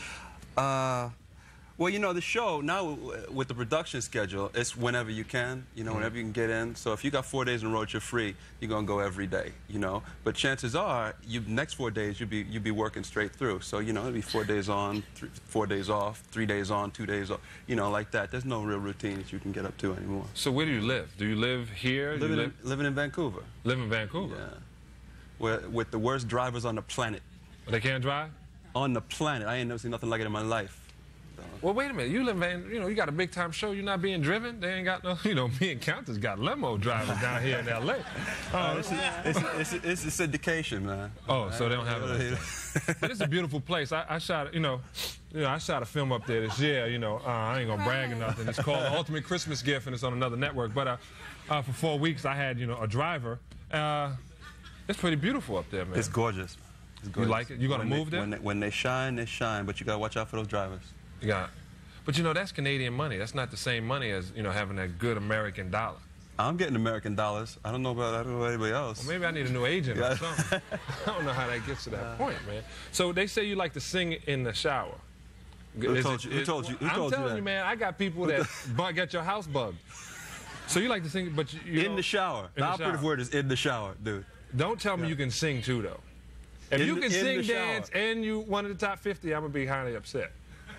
[SPEAKER 3] uh, well, you know, the show now with the production schedule, it's whenever you can, you know, whenever you can get in. So if you got four days in a row you're free, you're gonna go every day, you know. But chances are, you next four days you'll be you'll be working straight through. So you know, it'll be four days on, three, four days off, three days on, two days off, you know, like that. There's no real routine that you can get up to anymore.
[SPEAKER 2] So where do you live? Do you live here?
[SPEAKER 3] Living,
[SPEAKER 2] you live?
[SPEAKER 3] in, living in Vancouver.
[SPEAKER 2] Live in Vancouver.
[SPEAKER 3] Yeah. Where, with the worst drivers on the planet.
[SPEAKER 2] They can't drive?
[SPEAKER 3] On the planet. I ain't never seen nothing like it in my life.
[SPEAKER 2] Well, wait a minute. You live in, you know, you got a big time show. You're not being driven. They ain't got no, you know, me and Countess got limo drivers down here in L A.
[SPEAKER 3] Uh, it's, a, it's, a, it's, a, it's a syndication, man.
[SPEAKER 2] Oh, so they don't have it. But it's a beautiful place. I, I shot, you know, you know, I shot a film up there this year. You know, uh, I ain't gonna brag or nothing. It's called The Ultimate Christmas Gift, and it's on another network. But uh, uh, for four weeks, I had, you know, a driver. Uh, it's pretty beautiful up there, man.
[SPEAKER 3] It's gorgeous. It's gorgeous.
[SPEAKER 2] You like it? You gonna
[SPEAKER 3] when
[SPEAKER 2] move
[SPEAKER 3] they,
[SPEAKER 2] there?
[SPEAKER 3] When they, when they shine, they shine. But you gotta watch out for those drivers.
[SPEAKER 2] You got. But you know, that's Canadian money. That's not the same money as, you know, having that good American dollar.
[SPEAKER 3] I'm getting American dollars. I don't know about, I don't know about anybody else.
[SPEAKER 2] Well, maybe I need a new agent
[SPEAKER 3] yeah.
[SPEAKER 2] or something. I don't know how that gets to that uh, point, man. So they say you like to sing in the shower.
[SPEAKER 3] Who
[SPEAKER 2] is
[SPEAKER 3] told
[SPEAKER 2] it,
[SPEAKER 3] you? Who
[SPEAKER 2] is,
[SPEAKER 3] told you? Who
[SPEAKER 2] I'm
[SPEAKER 3] told
[SPEAKER 2] telling
[SPEAKER 3] you, that?
[SPEAKER 2] you, man, I got people that bug, get your house bugged. So you like to sing, but you, you
[SPEAKER 3] In the shower.
[SPEAKER 2] In
[SPEAKER 3] the
[SPEAKER 2] the
[SPEAKER 3] operative
[SPEAKER 2] shower.
[SPEAKER 3] word is in the shower, dude.
[SPEAKER 2] Don't tell me
[SPEAKER 3] yeah.
[SPEAKER 2] you can sing too, though. If
[SPEAKER 3] in
[SPEAKER 2] you can
[SPEAKER 3] the,
[SPEAKER 2] sing, dance, and you one of the top fifty, I'm gonna be highly upset.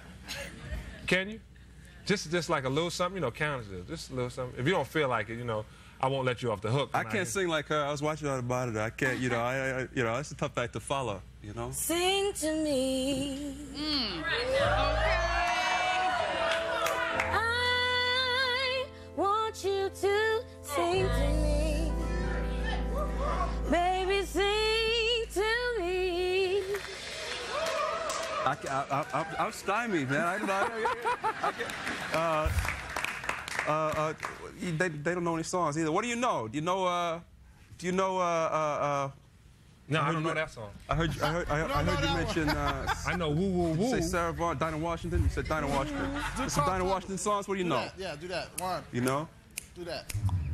[SPEAKER 2] Can you? Just, just like a little something, you know, Countess is. Just a little something. If you don't feel like it, you know, I won't let you off the hook.
[SPEAKER 3] I can't sing like her. I was watching her about it. I can't, you know, I, I you know, it's a tough act to follow, you know.
[SPEAKER 20] Sing to me.
[SPEAKER 5] Mm.
[SPEAKER 20] Okay. I want you to sing to me. Baby, sing to me.
[SPEAKER 3] I, I, I, I'm stymied, man. I, I, I, uh, uh, uh, they, they don't know any songs either. What do you know? Do you know? Uh, do you know? Uh, uh, uh,
[SPEAKER 2] no, I, I don't know that song.
[SPEAKER 3] I heard. I heard. I, I heard you mention. Uh,
[SPEAKER 2] I know Woo Woo Woo.
[SPEAKER 3] You say Sarah Vaughn, Dinah Washington. You said Dinah Washington. Do some Dinah Washington songs. What do you
[SPEAKER 1] do
[SPEAKER 3] know?
[SPEAKER 1] That. Yeah, do that. One.
[SPEAKER 3] You know?
[SPEAKER 1] Do that.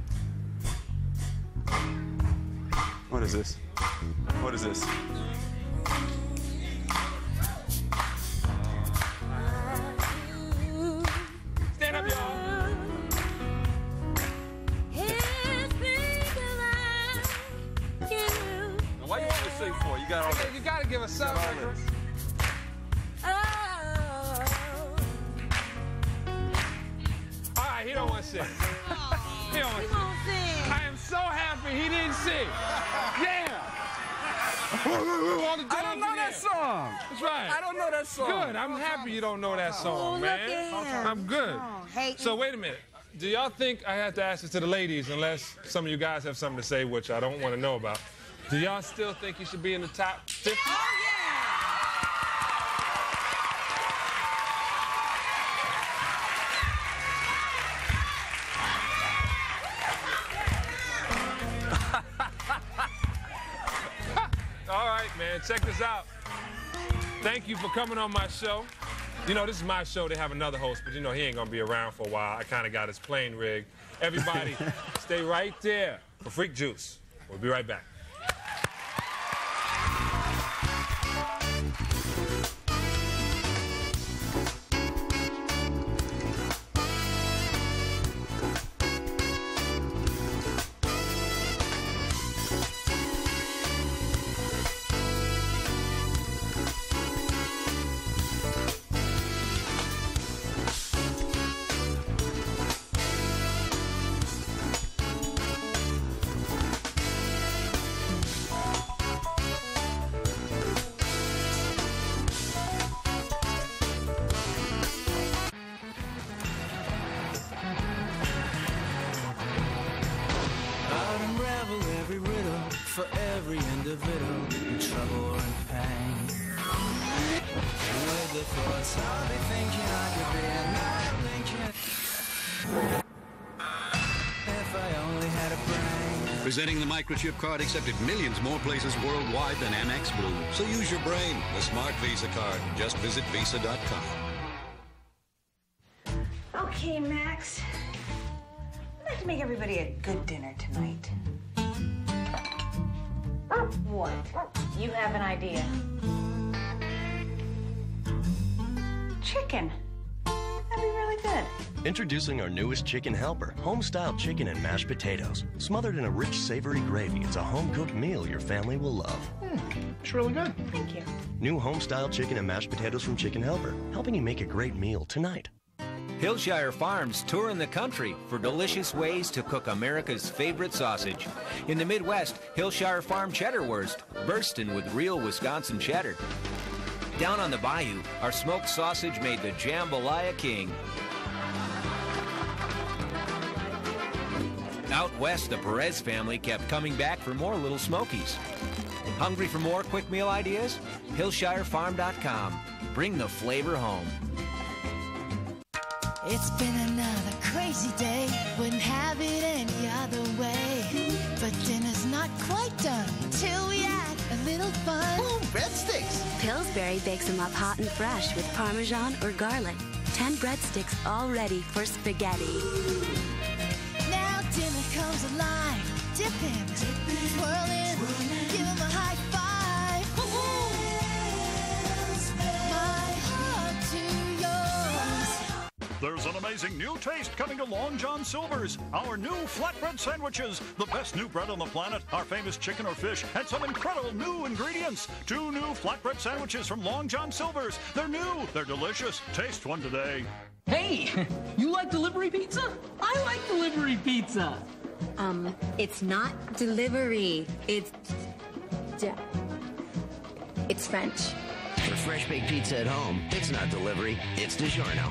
[SPEAKER 3] What is this? What is this?
[SPEAKER 2] Stand up, y'all.
[SPEAKER 3] Why you want to sing for? You got all
[SPEAKER 2] that. You got to give us something.
[SPEAKER 20] Oh.
[SPEAKER 2] All right, he don't want to sing. He don't want to
[SPEAKER 20] sing. sing.
[SPEAKER 2] I am so happy he didn't sing. Yeah.
[SPEAKER 3] I don't know that song.
[SPEAKER 2] That's right.
[SPEAKER 3] I don't know that song.
[SPEAKER 2] Good. I'm happy you don't know that song,
[SPEAKER 20] oh,
[SPEAKER 2] man. I'm good.
[SPEAKER 20] Oh,
[SPEAKER 2] so wait a minute. Do y'all think, I have to ask this to the ladies, unless some of you guys have something to say, which I don't want to know about. Do y'all still think you should be in the top fifty?
[SPEAKER 20] Oh,
[SPEAKER 2] All right, man, check this out. Thank you for coming on my show. You know, this is my show. They have another host, but you know, he ain't gonna be around for a while. I kind of got his plane rigged. Everybody, stay right there for Freak Juice. We'll be right back.
[SPEAKER 1] every individual in trouble and pain. With the thoughts I'll be thinking I could be another Lincoln. If I only had a brain.
[SPEAKER 13] Presenting the microchip card accepted millions more places worldwide than Amex Blue. So use your brain. The smart Visa card. Just visit visa dot com.
[SPEAKER 14] Okay, Max. I'd like to make everybody a good dinner tonight. What? You have an idea. Chicken. That'd be really good.
[SPEAKER 15] Introducing our newest chicken helper, home-style chicken and mashed potatoes. Smothered in a rich, savory gravy, it's a home-cooked meal your family will love.
[SPEAKER 14] Mm, it's really good. Thank you.
[SPEAKER 15] New home-style chicken and mashed potatoes from Chicken Helper, helping you make a great meal tonight.
[SPEAKER 17] Hillshire Farms touring the country for delicious ways to cook America's favorite sausage. In the Midwest, Hillshire Farm Cheddar Wurst, bursting with real Wisconsin cheddar. Down on the bayou, our smoked sausage made the jambalaya king. Out west, the Perez family kept coming back for more Little Smokies. Hungry for more quick meal ideas? Hillshire Farm dot com. Bring the flavor home.
[SPEAKER 25] It's been another crazy day. Wouldn't have it any other way. But dinner's not quite done till we add a little fun.
[SPEAKER 18] Ooh, breadsticks!
[SPEAKER 19] Pillsbury bakes them up hot and fresh with Parmesan or garlic. Ten breadsticks all ready for spaghetti.
[SPEAKER 25] Now dinner comes alive. Dip in, swirl in, give him a high five. My heart to yours.
[SPEAKER 21] There's an amazing new taste coming to Long John Silver's. Our new flatbread sandwiches. The best new bread on the planet, our famous chicken or fish, and some incredible new ingredients. Two new flatbread sandwiches from Long John Silver's. They're new, they're delicious. Taste one today.
[SPEAKER 22] Hey, you like delivery pizza? I like delivery pizza.
[SPEAKER 19] Um, it's not delivery. It's... It's French.
[SPEAKER 15] For fresh baked pizza at home, it's not delivery, it's DiGiorno.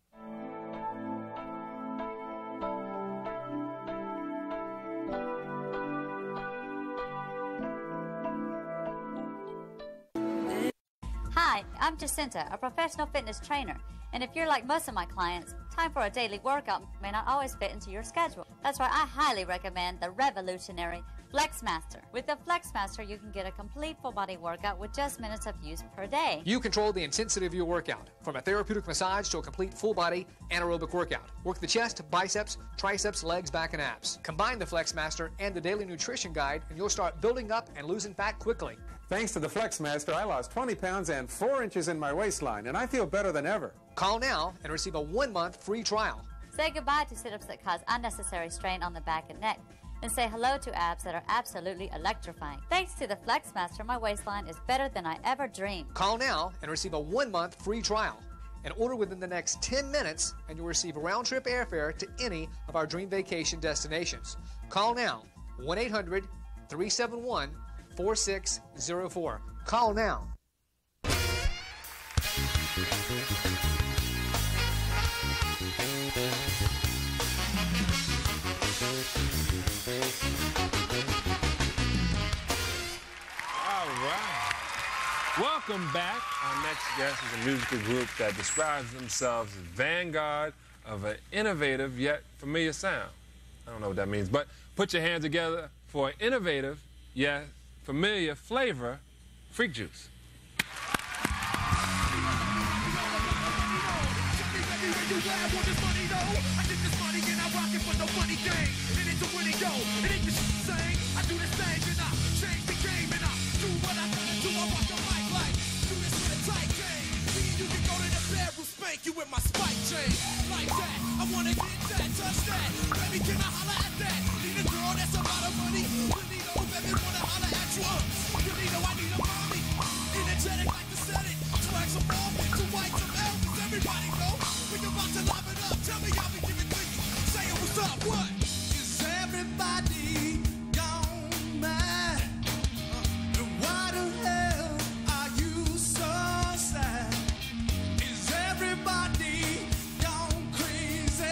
[SPEAKER 23] Hi, I'm Jacinta, a professional fitness trainer. And if you're like most of my clients, time for a daily workout may not always fit into your schedule. That's why I highly recommend the revolutionary FlexMaster. With the FlexMaster, you can get a complete full-body workout with just minutes of use per day.
[SPEAKER 31] You control the intensity of your workout, from a therapeutic massage to a complete full-body anaerobic workout. Work the chest, biceps, triceps, legs, back, and abs. Combine the FlexMaster and the daily nutrition guide, and you'll start building up and losing fat quickly.
[SPEAKER 32] Thanks to the FlexMaster, I lost twenty pounds and four inches in my waistline, and I feel better than ever.
[SPEAKER 31] Call now and receive a one-month free trial.
[SPEAKER 23] Say goodbye to sit-ups that cause unnecessary strain on the back and neck, and say hello to abs that are absolutely electrifying. Thanks to the FlexMaster, my waistline is better than I ever dreamed.
[SPEAKER 31] Call now and receive a one-month free trial. And order within the next ten minutes, and you'll receive round-trip airfare to any of our dream vacation destinations. Call now, one eight hundred, three seven one, four six zero four. Call now.
[SPEAKER 2] All right. Welcome back. Our next guest is a musical group that describes themselves as vanguard of an innovative yet familiar sound. I don't know what that means, but put your hands together for an innovative yet familiar flavor, Freak Juice.
[SPEAKER 33] You with my spike chain, like that. I wanna get that, touch that. Baby, can I holler at that? Need a girl that's a lot of money. You need a baby, wanna holler at you. Uh, you need a, I need a mommy. Energetic like the Senate. Swag some more, two white, some Elvis. Everybody know we about to live it up. Tell me how we give it to you. Say it, what's up? What? Is everybody gone mad? Uh, why the hell are you so sad? Everybody gone crazy.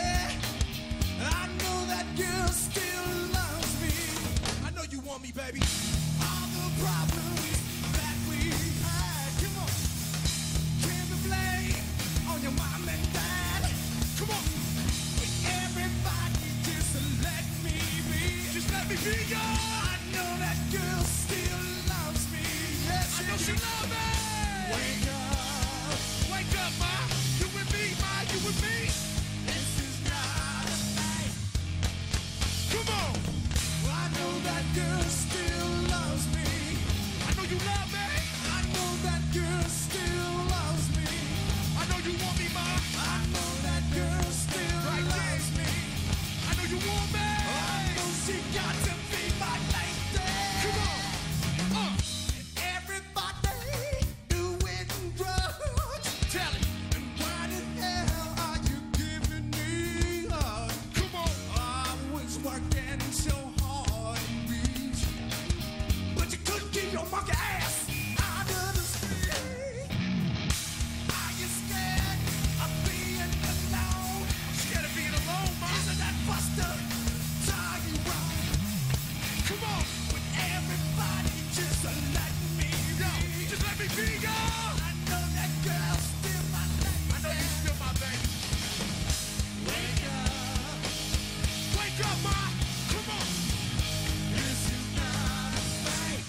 [SPEAKER 33] I know that girl still loves me. I know you want me, baby. All the problems that we had. Come on. Can we blame on your mom and dad? Come on. Everybody just let me be. Just let me be yours. I know that girl still loves me. Yes, I know she loves me. Wake up. Wake up, ma. You and me, ma. You and me. This is not a night. Come on. I know that girl still loves me. I know you love me. I know that girl still loves me. I know you want me, ma. I know that girl still right loves me. I know you want me. I know she got to be my lady. Come on. Uh. Everybody doing drugs. Tell it. And why the hell are you giving me hugs? Come on. I was working so hard to reach, but you couldn't keep your monkey ass out of the street. Are you scared of being alone? I'm scared of being alone, ma. Isn't that Buster? Tie you wrong. Come on, with everybody just let me be. Just let me be, y'all. I know that girl still my lady. I know you still my baby. Wake up. Wake up, ma. Come on. This is not a fight.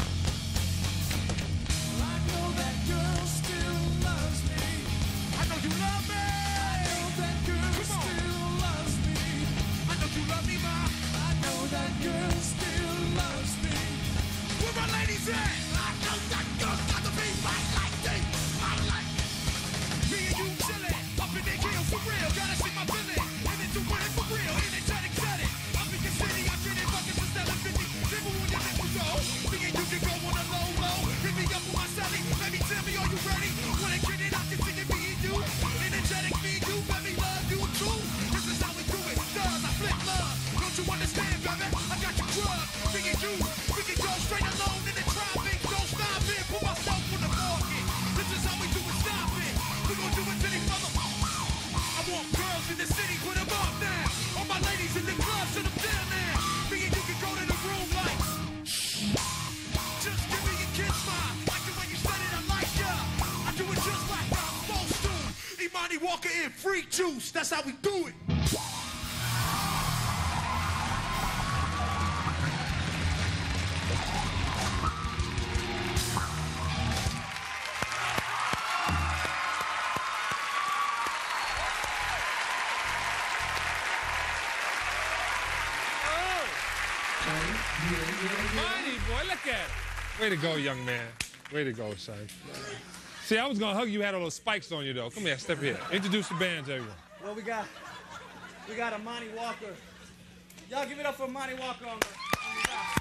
[SPEAKER 33] I know that girl still loves me. I know you love me. I know that girl still loves me. I know you love me, ma. I know that girl still loves me. Where my ladies at? I know that girl got to be my lady. My lady. Me and you chillin', up in their heels for real. Gotta see my villain, and it's doing it for real. Energetic, set it. Up in your city, I treat it fucking for seven fifty. Never when you let me go. Me and you can go on a low, low. Hit me up with my Sally. Baby, tell me, are you ready? When I get it, I can see it, me and you. Energetic, me and you. Baby, love you too. This is how we do it. Love, I flip love. Don't you understand, baby? I got you drugged. Me and you, we can go straight alone in the traffic. Don't stop it. Put myself on the market. This is how we do it. Stop it. We gon' do it to these mother. I want girls in the city. Put them up now. All my ladies in the club, sit them down now. Me and you can go to the room like. Just give me a kiss, ma. Like the way you said it, I like ya. I do it just like I'm supposed to. Imani Walker in freak juice. That's how we do it.
[SPEAKER 2] Imani, boy, look at it. Way to go, young man. Way to go, son. See, I was gonna hug you, had all those spikes on you, though. Come here, step here. Introduce the band to everyone.
[SPEAKER 4] Well, we got, we got Imani Walker. Y'all give it up for Imani Walker on the, on the back.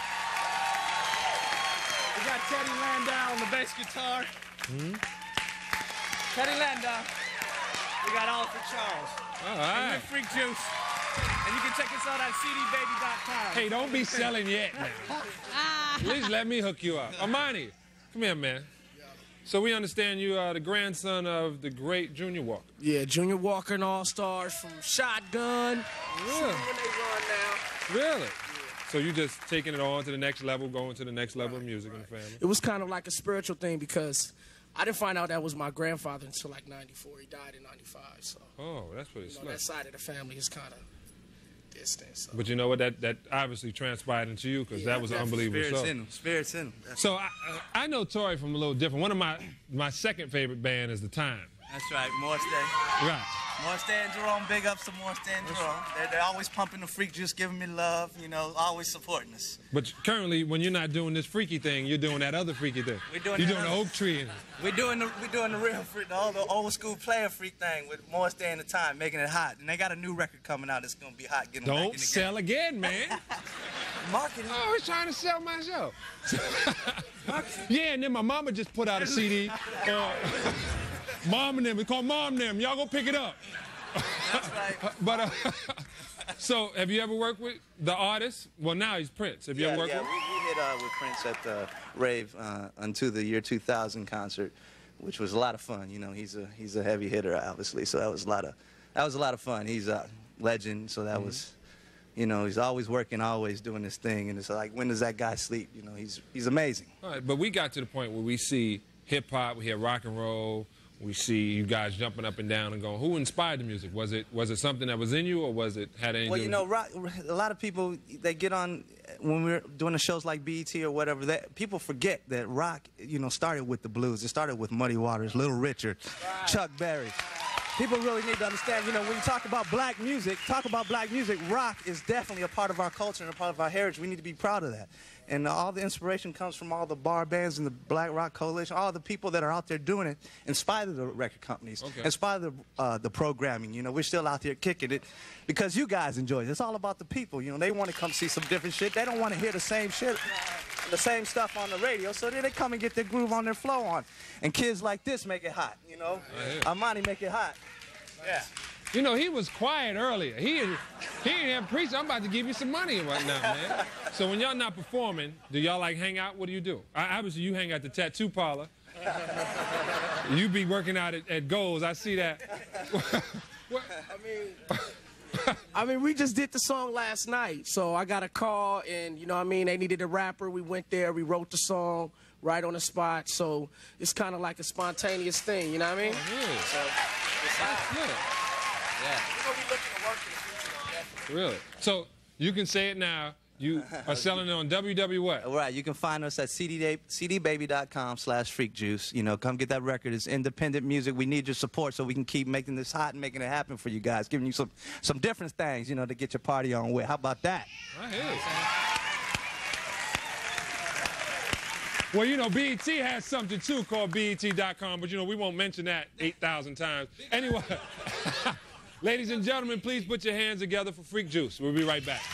[SPEAKER 4] We got Teddy Landau on the bass guitar.
[SPEAKER 2] Hmm?
[SPEAKER 4] Teddy Landau. We got Alfred Charles.
[SPEAKER 2] All right.
[SPEAKER 4] And we're Freak Juice. And you can check us out at c d baby dot com.
[SPEAKER 2] Hey, don't be selling yet now. At least let me hook you up. Imani, come here, man. So we understand you are the grandson of the great Junior Walker.
[SPEAKER 4] Yeah, Junior Walker and All Stars from Shotgun.
[SPEAKER 2] Really?
[SPEAKER 4] When they run now.
[SPEAKER 2] Really? So you just taking it on to the next level, going to the next level of music in the family?
[SPEAKER 4] It was kind of like a spiritual thing because I didn't find out that was my grandfather until like ninety-four. He died in ninety-five, so.
[SPEAKER 2] Oh, that's pretty
[SPEAKER 4] you know,
[SPEAKER 2] slick.
[SPEAKER 4] that side of the family is kind of distant. So.
[SPEAKER 2] But you know what? That that obviously transpired into you because
[SPEAKER 4] Yeah,
[SPEAKER 2] that was
[SPEAKER 4] definitely.
[SPEAKER 2] unbelievable.
[SPEAKER 4] Spirits
[SPEAKER 2] so,
[SPEAKER 4] in 'em. Spirits in 'em.
[SPEAKER 2] So I, I know Tori from a little different. One of my my second favorite band is The Time.
[SPEAKER 6] That's right, Morse Day.
[SPEAKER 2] Right.
[SPEAKER 6] Morse Day and Jerome, big ups to Morse Day and Jerome. They're, they're always pumping the freak juice, giving me love, you know, always supporting us.
[SPEAKER 2] But currently, when you're not doing this freaky thing, you're doing that other freaky thing.
[SPEAKER 6] We're doing
[SPEAKER 2] you're
[SPEAKER 6] that
[SPEAKER 2] doing the
[SPEAKER 6] other-
[SPEAKER 2] oak tree. And,
[SPEAKER 6] We're doing the we're doing the real freak, the old, the old school player freak thing with Morse Day and the Time, making it hot. And they got a new record coming out that's gonna be hot. Getting back in
[SPEAKER 2] don't
[SPEAKER 6] the
[SPEAKER 2] sell
[SPEAKER 6] game.
[SPEAKER 2] again, man.
[SPEAKER 6] Marketing.
[SPEAKER 2] Oh, I was trying to sell myself. Yeah, and then my mama just put out a C D. Uh, Mom and them, we call Mom and them. Y'all go pick it up.
[SPEAKER 6] That's right.
[SPEAKER 2] But uh, so, have you ever worked with the artist? Well, now he's Prince. Have you
[SPEAKER 6] yeah,
[SPEAKER 2] ever worked
[SPEAKER 6] yeah,
[SPEAKER 2] with?
[SPEAKER 6] we, we hit uh, with Prince at the rave uh, unto the year two thousand concert, which was a lot of fun. You know, he's a he's a heavy hitter, obviously. So that was a lot of that was a lot of fun. He's a legend, so that
[SPEAKER 2] Mm-hmm.
[SPEAKER 6] was You know, he's always working, always doing this thing, and it's like, when does that guy sleep? You know, he's he's amazing.
[SPEAKER 2] All right, but we got to the point where we see hip-hop, we hear rock and roll, we see you guys jumping up and down and going, who inspired the music? Was it was it something that was in you, or was it had anything
[SPEAKER 6] Well,
[SPEAKER 2] to
[SPEAKER 6] you
[SPEAKER 2] do
[SPEAKER 6] know, rock, a lot of people, they get on, when we're doing the shows like B E T or whatever, that people forget that rock, you know, started with the blues. It started with Muddy Waters, Little Richard, right. Chuck Berry. People really need to understand, you know, when you talk about black music, talk about black music, rock is definitely a part of our culture and a part of our heritage. We need to be proud of that. And uh, all the inspiration comes from all the bar bands and the Black Rock Coalition, all the people that are out there doing it, in spite of the record companies,
[SPEAKER 2] okay.
[SPEAKER 6] in spite of the, uh, the programming. You know, we're still out there kicking it because you guys enjoy it. It's all about the people. You know, they want to come see some different shit. They don't want to hear the same shit, the same stuff on the radio, so then they come and get their groove on, their flow on. And kids like this make it hot, you know? Imani make it hot. Yeah.
[SPEAKER 2] You know, he was quiet earlier. He he didn't have preached. I'm about to give you some money right now, man. So when y'all not performing, do y'all like hang out? What do you do? I, obviously, you hang at the tattoo parlor. You be working out at, at Goals. I see that.
[SPEAKER 4] What? I mean, I mean, we just did the song last night. So I got a call, and you know what I mean, they needed a rapper. We went there. We wrote the song right on the spot. So it's kind of like a spontaneous thing. You know what I mean?
[SPEAKER 2] Oh, really?
[SPEAKER 4] So,
[SPEAKER 2] that's good.
[SPEAKER 4] Yeah. We're going to be looking to work in the future.
[SPEAKER 2] Really? So you can say it now. You are selling it on W W what?
[SPEAKER 6] Right. You can find us at C D baby dot com slash freak juice. You know, come get that record. It's independent music. We need your support so we can keep making this hot and making it happen for you guys, giving you some, some different things, you know, to get your party on with. How about that?
[SPEAKER 2] Right here. Well, you know, B E T has something, too, called B E T dot com, but, you know, we won't mention that eight thousand times. Anyway, ladies and gentlemen, please put your hands together for Freak Juice. We'll be right back.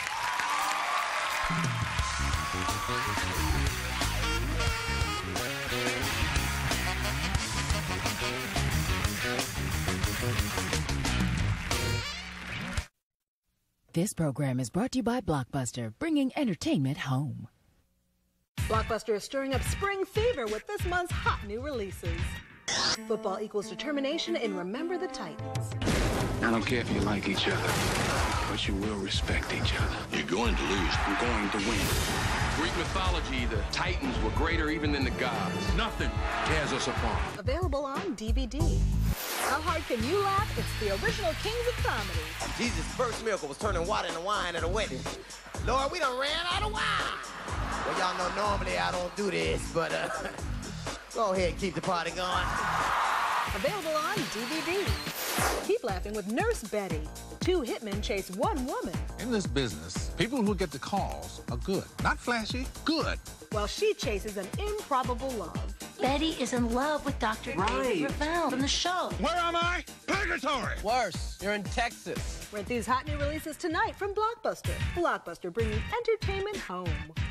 [SPEAKER 10] This program is brought to you by Blockbuster, bringing entertainment home.
[SPEAKER 7] Blockbuster is stirring up spring fever with this month's hot new releases. Football equals determination in Remember the Titans.
[SPEAKER 8] I don't care if you like each other, but you will respect each other. You're going to lose. I'm going to win. Greek mythology, the Titans were greater even than the gods. Nothing tears us apart.
[SPEAKER 7] Available on D V D. How hard can you laugh? It's the original Kings of Comedy.
[SPEAKER 9] Jesus' first miracle was turning water into wine at a wedding. Lord, we done ran out of wine. Well, y'all know normally I don't do this, but uh, go ahead and keep the party going.
[SPEAKER 7] Available on D V D. Keep laughing with Nurse Betty. The two hitmen chase one woman.
[SPEAKER 11] In this business, people who get the calls are good. Not flashy, good.
[SPEAKER 7] While she chases an improbable love.
[SPEAKER 12] Betty is in love with Doctor
[SPEAKER 11] Right.
[SPEAKER 12] David Ravel from the show.
[SPEAKER 11] Where am I? Purgatory!
[SPEAKER 9] Worse, you're in Texas.
[SPEAKER 7] Rent these hot new releases tonight from Blockbuster. Blockbuster, bringing entertainment home.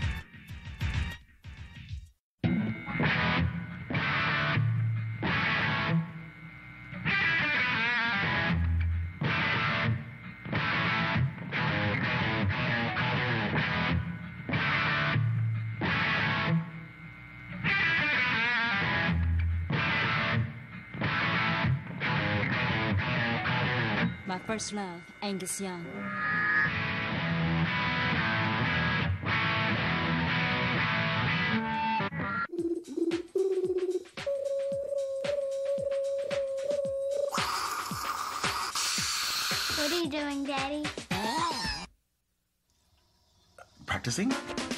[SPEAKER 16] My first love, Angus Young.
[SPEAKER 18] What are you doing, Daddy?
[SPEAKER 24] Practicing?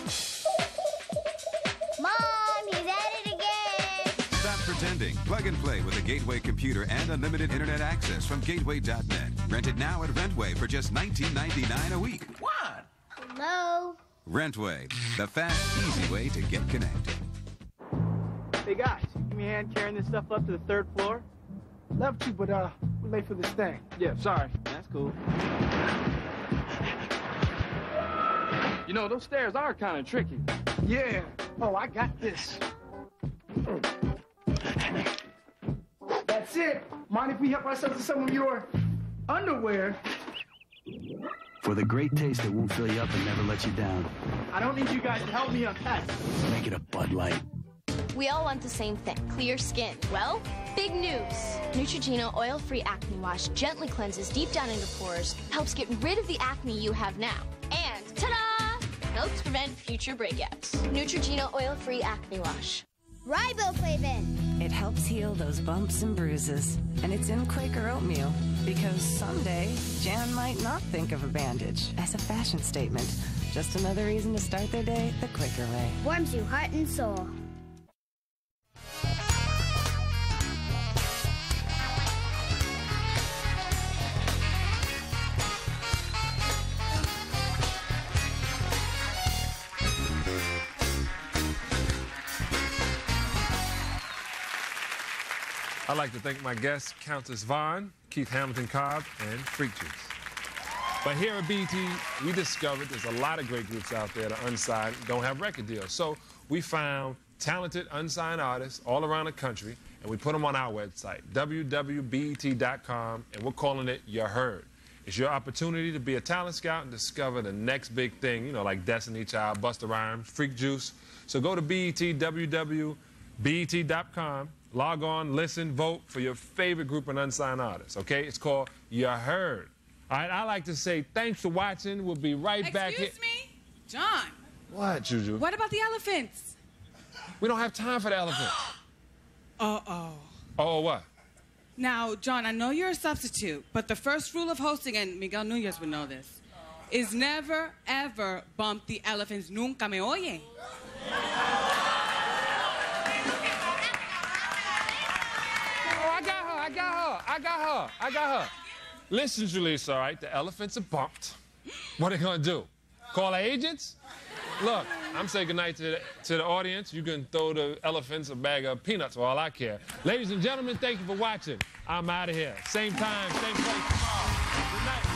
[SPEAKER 18] Mom, he's at it again!
[SPEAKER 26] Stop pretending. Plug and play with a Gateway computer and unlimited internet access from gateway dot net. Rent it now at Rentway for just nineteen ninety-nine a week.
[SPEAKER 18] What? Hello?
[SPEAKER 26] Rentway, the fast, easy way to get connected.
[SPEAKER 27] Hey guys, give me a hand carrying this stuff up to the third floor.
[SPEAKER 32] Love to, but uh, we're late for this thing.
[SPEAKER 27] Yeah, sorry. That's cool. You know, those stairs are kind of tricky.
[SPEAKER 32] Yeah. Oh, I got this. That's it. Mind if we help ourselves to some of your underwear?
[SPEAKER 24] For the great taste that won't fill you up and never let you down.
[SPEAKER 32] I don't need you guys to help me unpack.
[SPEAKER 24] Make it a Bud Light.
[SPEAKER 18] We all want the same thing, clear skin. Well, big news. Neutrogena Oil-Free Acne Wash gently cleanses deep down into pores, helps get rid of the acne you have now. And ta-da! Helps prevent future breakouts. Neutrogena Oil-Free Acne Wash.
[SPEAKER 19] Riboflavin. It helps heal those bumps and bruises. And it's in Quaker oatmeal. Because someday, Jan might not think of a bandage as a fashion statement. Just another reason to start their day the Quaker way.
[SPEAKER 18] Warms you heart and soul.
[SPEAKER 2] I'd like to thank my guests, Countess Vaughn, Keith Hamilton Cobb, and Freak Juice. But here at B E T, we discovered there's a lot of great groups out there that are unsigned, don't have record deals. So we found talented unsigned artists all around the country, and we put them on our website, w w w dot b e t dot com, and we're calling it You Heard. It's your opportunity to be a talent scout and discover the next big thing, you know, like Destiny Child, Busta Rhymes, Freak Juice. So go to B E T, w w w dot b e t dot com. Log on, listen, vote for your favorite group of unsigned artists, okay? It's called You Heard. All right, I like to say thanks for watching. We'll be right
[SPEAKER 1] Excuse
[SPEAKER 2] back here.
[SPEAKER 1] Excuse me? John.
[SPEAKER 2] What, Juju?
[SPEAKER 1] What about the elephants?
[SPEAKER 2] We don't have time for the elephants.
[SPEAKER 1] Uh-oh.
[SPEAKER 2] Oh, what?
[SPEAKER 1] Now, John, I know you're a substitute, but the first rule of hosting, and Miguel Núñez would know this, is never, ever bump the elephants. Nunca me oye.
[SPEAKER 2] I got her, I got her, I got her, I got her. Listen, Julissa, all right, the elephants are bumped. What are they gonna do? Call the agents? Look, I'm saying goodnight to the, to the audience. You can throw the elephants a bag of peanuts for all I care. Ladies and gentlemen, thank you for watching. I'm out of here. Same time, same place tomorrow. Good night.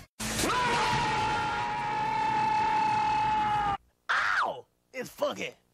[SPEAKER 9] It's funky.